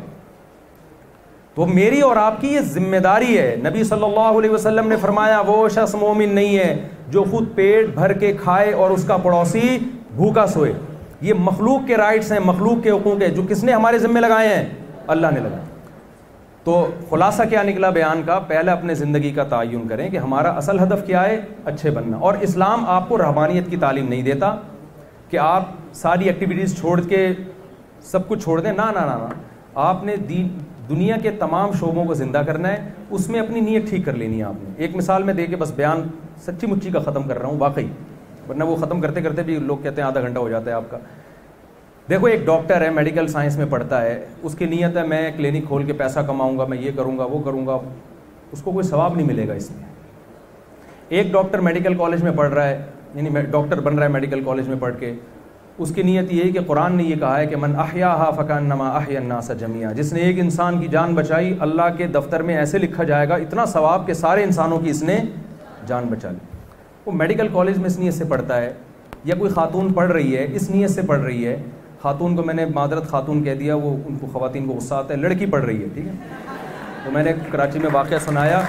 تو میری اور آپ کی یہ ذمہ داری ہے. نبی صلی اللہ علیہ وسلم نے فرمایا وہ شخص مومن نہیں ہے جو خود پیٹ بھر کے کھائے اور اس کا پڑوسی بھوکا سوئے. یہ مخلوق کے رائٹس ہیں، مخلوق کے حقوق ہیں جو کس نے ہمارے ذمہ لگائے ہیں؟ اللہ نے لگائے. تو خلاصہ کیا نکلا بیان کا؟ پہلے اپنے زندگی کا تعین کریں کہ ہمارا اصل ہدف کیا ہے، اچھے بننا. اور اسلام آپ کو رہبانیت کی تعلیم نہیں دیتا کہ آپ ساری ایکٹیویٹیز چھوڑ کے سب کچھ چھوڑ دیں. نہ نہ نہ آپ نے دین دنیا کے تمام شعبوں کو زندہ کرنا ہے، اس میں اپنی نیت ٹھیک کر لینی ہے. آپ نے ایک مثال میں دے کے بس بیان سچی مچی کا ختم کر رہا ہوں واقعی، ورنہ وہ ختم کرتے کرتے بھی لوگ کہتے ہیں آدھا گھنٹہ ہو جاتا ہے آپ کا. دیکھو ایک ڈاکٹر ہے، میڈیکل سائنس میں پڑھتا ہے، اس کی نیت ہے میں کلینک کھول کے پیسہ کماؤں گا، میں یہ کروں گا وہ کروں گا، اس کو کوئی ثواب نہیں ملے گا اس میں. ایک ڈاکٹر میڈیکل کالج میں پڑھ رہا ہے، یعنی ڈاکٹر بن رہا ہے میڈیکل کالج میں پڑھ کے، اس کی نیت یہ ہے کہ قرآن نے یہ کہا ہے کہ من احیاھا فکانما احیا الناس جميعا، جس نے ایک انسان کی جان بچائی اللہ کے دفتر میں ایسے لکھا جائے گا اتنا ثواب کہ سارے انسانوں کی اس نے جان بچا لی. وہ میڈیکل کالج میں اس نیت سے پڑھتا ہے، یا کوئی خاتون پڑھ رہی ہے اس نیت سے پڑھ رہی ہے. خاتون کو میں نے معذرت خاتون کہہ دیا، وہ ان کو خواتین کو غصہ آتا ہے، لڑکی پڑھ رہی ہے، ٹھیک ہے. تو میں نے کراچی میں واقعہ سنایا،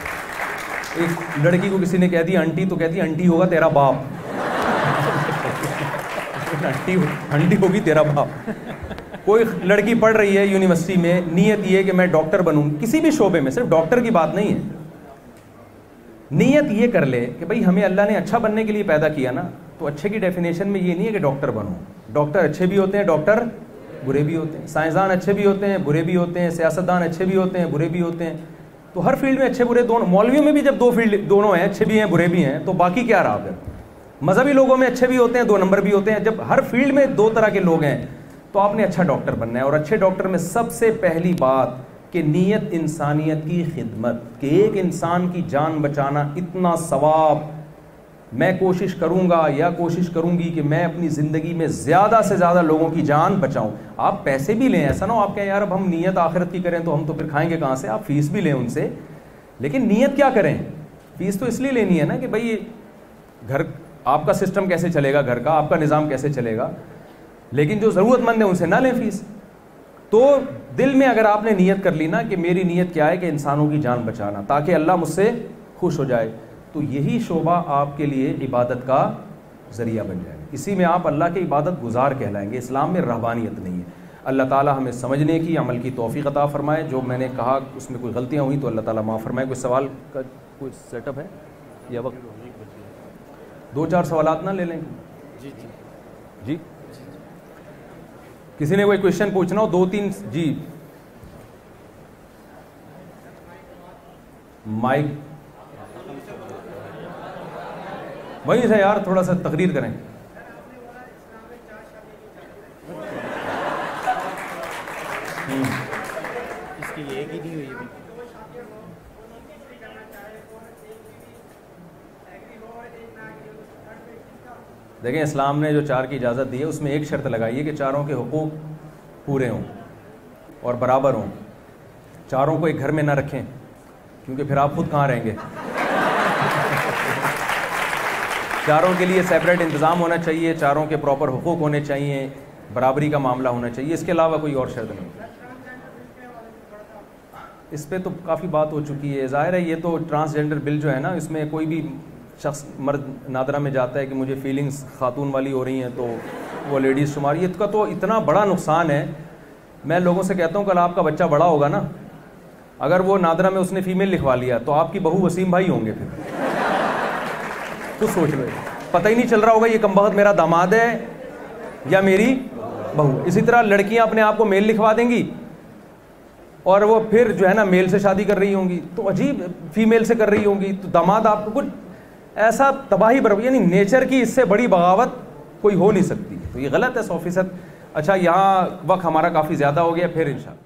ایک لڑکی کو کسی نے کہہ دیا انٹی، تو کہتی انٹی ہوگا تیرا باپ، انٹی ہوگی تیرا باپ. کوئی لڑکی پڑھ رہی ہے یونیورسٹی میں، نیت یہ کہ میں ڈاکٹر بنوں، کسی بھی شعبے میں، صرف ڈاکٹر کی بات نہیں ہے، نیت یہ کر لے کہ بھئی ہمیں اللہ نے اچھا بننے کے لیے پیدا کیا نا. تو اچھے کی ڈیفینیشن میں یہ نہیں ہے کہ ڈاکٹر بنو. ڈاکٹر اچھے بھی ہوتے ہیں، ڈاکٹر برے بھی ہوتے ہیں، سائنسدان اچھے بھی ہوتے ہیں برے بھی ہوتے ہیں، سیاستدان اچھے بھی ہوتے ہیں برے بھی ہوتے ہیں. تو ہر فیلڈ میں اچھے برے دونوں. مولویوں میں بھی جب دو فیلڈ دونوں ہیں، اچھے بھی ہیں برے بھی ہیں، تو باقی کیا رہا پھر؟ مذہبی لوگوں میں اچھے بھی ہوتے ہیں دو نمبر بھی ہوتے ہیں. جب ہر فیلڈ میں دو طرح کے لوگ ہیں تو آپ نے اچھا ڈاکٹر بننا ہے. اور اچھے ڈاکٹر میں سب سے پہلی بات کہ نیت انسانیت کی خدمت، کہ ایک انسان کی جان بچانا اتنا ثواب، میں کوشش کروں گا یا کوشش کروں گی کہ میں اپنی زندگی میں زیادہ سے زیادہ لوگوں کی جان بچاؤں. آپ پیسے بھی لیں، ایسا نہ ہو آپ کہیں یار اب ہم نیت آخرت کی کریں تو ہم تو پھر کھائیں گے کہاں سے. آپ فیس بھی لیں ان سے، لیکن نیت کیا کریں؟ فیس تو اس لیے لینی ہے نا کہ بھائی گھر آپ کا سسٹم کیسے چلے گا، گھر کا آپ کا نظام کیسے چلے گا. لیکن جو ضرورت مند ہے ان سے نہ لیں فیس. تو دل میں اگر آپ نے نیت کر لی نا کہ میری نیت کیا ہے کہ انسانوں کی جان بچانا تاکہ اللہ مجھ سے خوش ہو جائے، تو یہی شعبہ آپ کے لیے عبادت کا ذریعہ بن جائے گا. اسی میں آپ اللہ کے عبادت گزار کہلائیں گے. اسلام میں رہبانیت نہیں ہے. اللہ تعالیٰ ہمیں سمجھنے کی، عمل کی توفیق عطا فرمائے. جو میں نے کہا اس میں کوئی غلطیاں ہوئیں تو اللہ تعالیٰ معاف فرمائے. کوئی سوال کا کوئی سیٹ اپ ہے یا وقت؟ دو چار سوالات نہ لے لیں؟ جی جی جی کسی نے کوئی کویشچن پوچھنا ہو دو تین؟ جی مائک وہیں سے یار تھوڑا سا تقریر کریں. اس کی ایک ہی نہیں ہوئی ابھی. دیکھیں اسلام نے جو چار کی اجازت دی ہے اس میں ایک شرط لگائی ہے کہ چاروں کے حقوق پورے ہوں اور برابر ہوں. چاروں کو ایک گھر میں نہ رکھیں کیونکہ پھر آپ خود کہاں رہیں گے. چاروں کے لیے سیپریٹ انتظام ہونا چاہیے، چاروں کے پراپر حقوق ہونے چاہیے، برابری کا معاملہ ہونا چاہیے. اس کے علاوہ کوئی اور شرط نہیں. اس پہ تو کافی بات ہو چکی ہے. ظاہر ہے یہ تو ٹرانسجنڈر بل جو ہے نا، اس میں کوئی بھی شخص مرد نادرہ میں جاتا ہے کہ مجھے فیلنگز خاتون والی ہو رہی ہیں تو وہ لیڈیز شمار. یہ کا تو اتنا بڑا نقصان ہے. میں لوگوں سے کہتا ہوں کل آپ کا بچہ بڑا ہوگا نا، اگر وہ نادرہ میں اس نے فیمیل لکھوا لیا تو آپ کی بہو وسیم بھائی ہوں گے پھر. تو سوچ لو, پتہ ہی نہیں چل رہا ہوگا یہ کمبخت میرا داماد ہے یا میری بہو. اسی طرح لڑکیاں اپنے آپ کو میل لکھوا دیں گی اور وہ پھر جو ہے نا میل سے شادی کر رہی ہوں گی, تو عجیب فیمیل سے کر رہی ہوں گی, تو داماد آپ کو کچھ ایسا تباہی برابر, یعنی نیچر کی اس سے بڑی بغاوت کوئی ہو نہیں سکتی. تو یہ غلط ہے سو فیصد. اچھا یہاں وقت ہمارا کافی زیادہ ہو گیا, پھر انشاءاللہ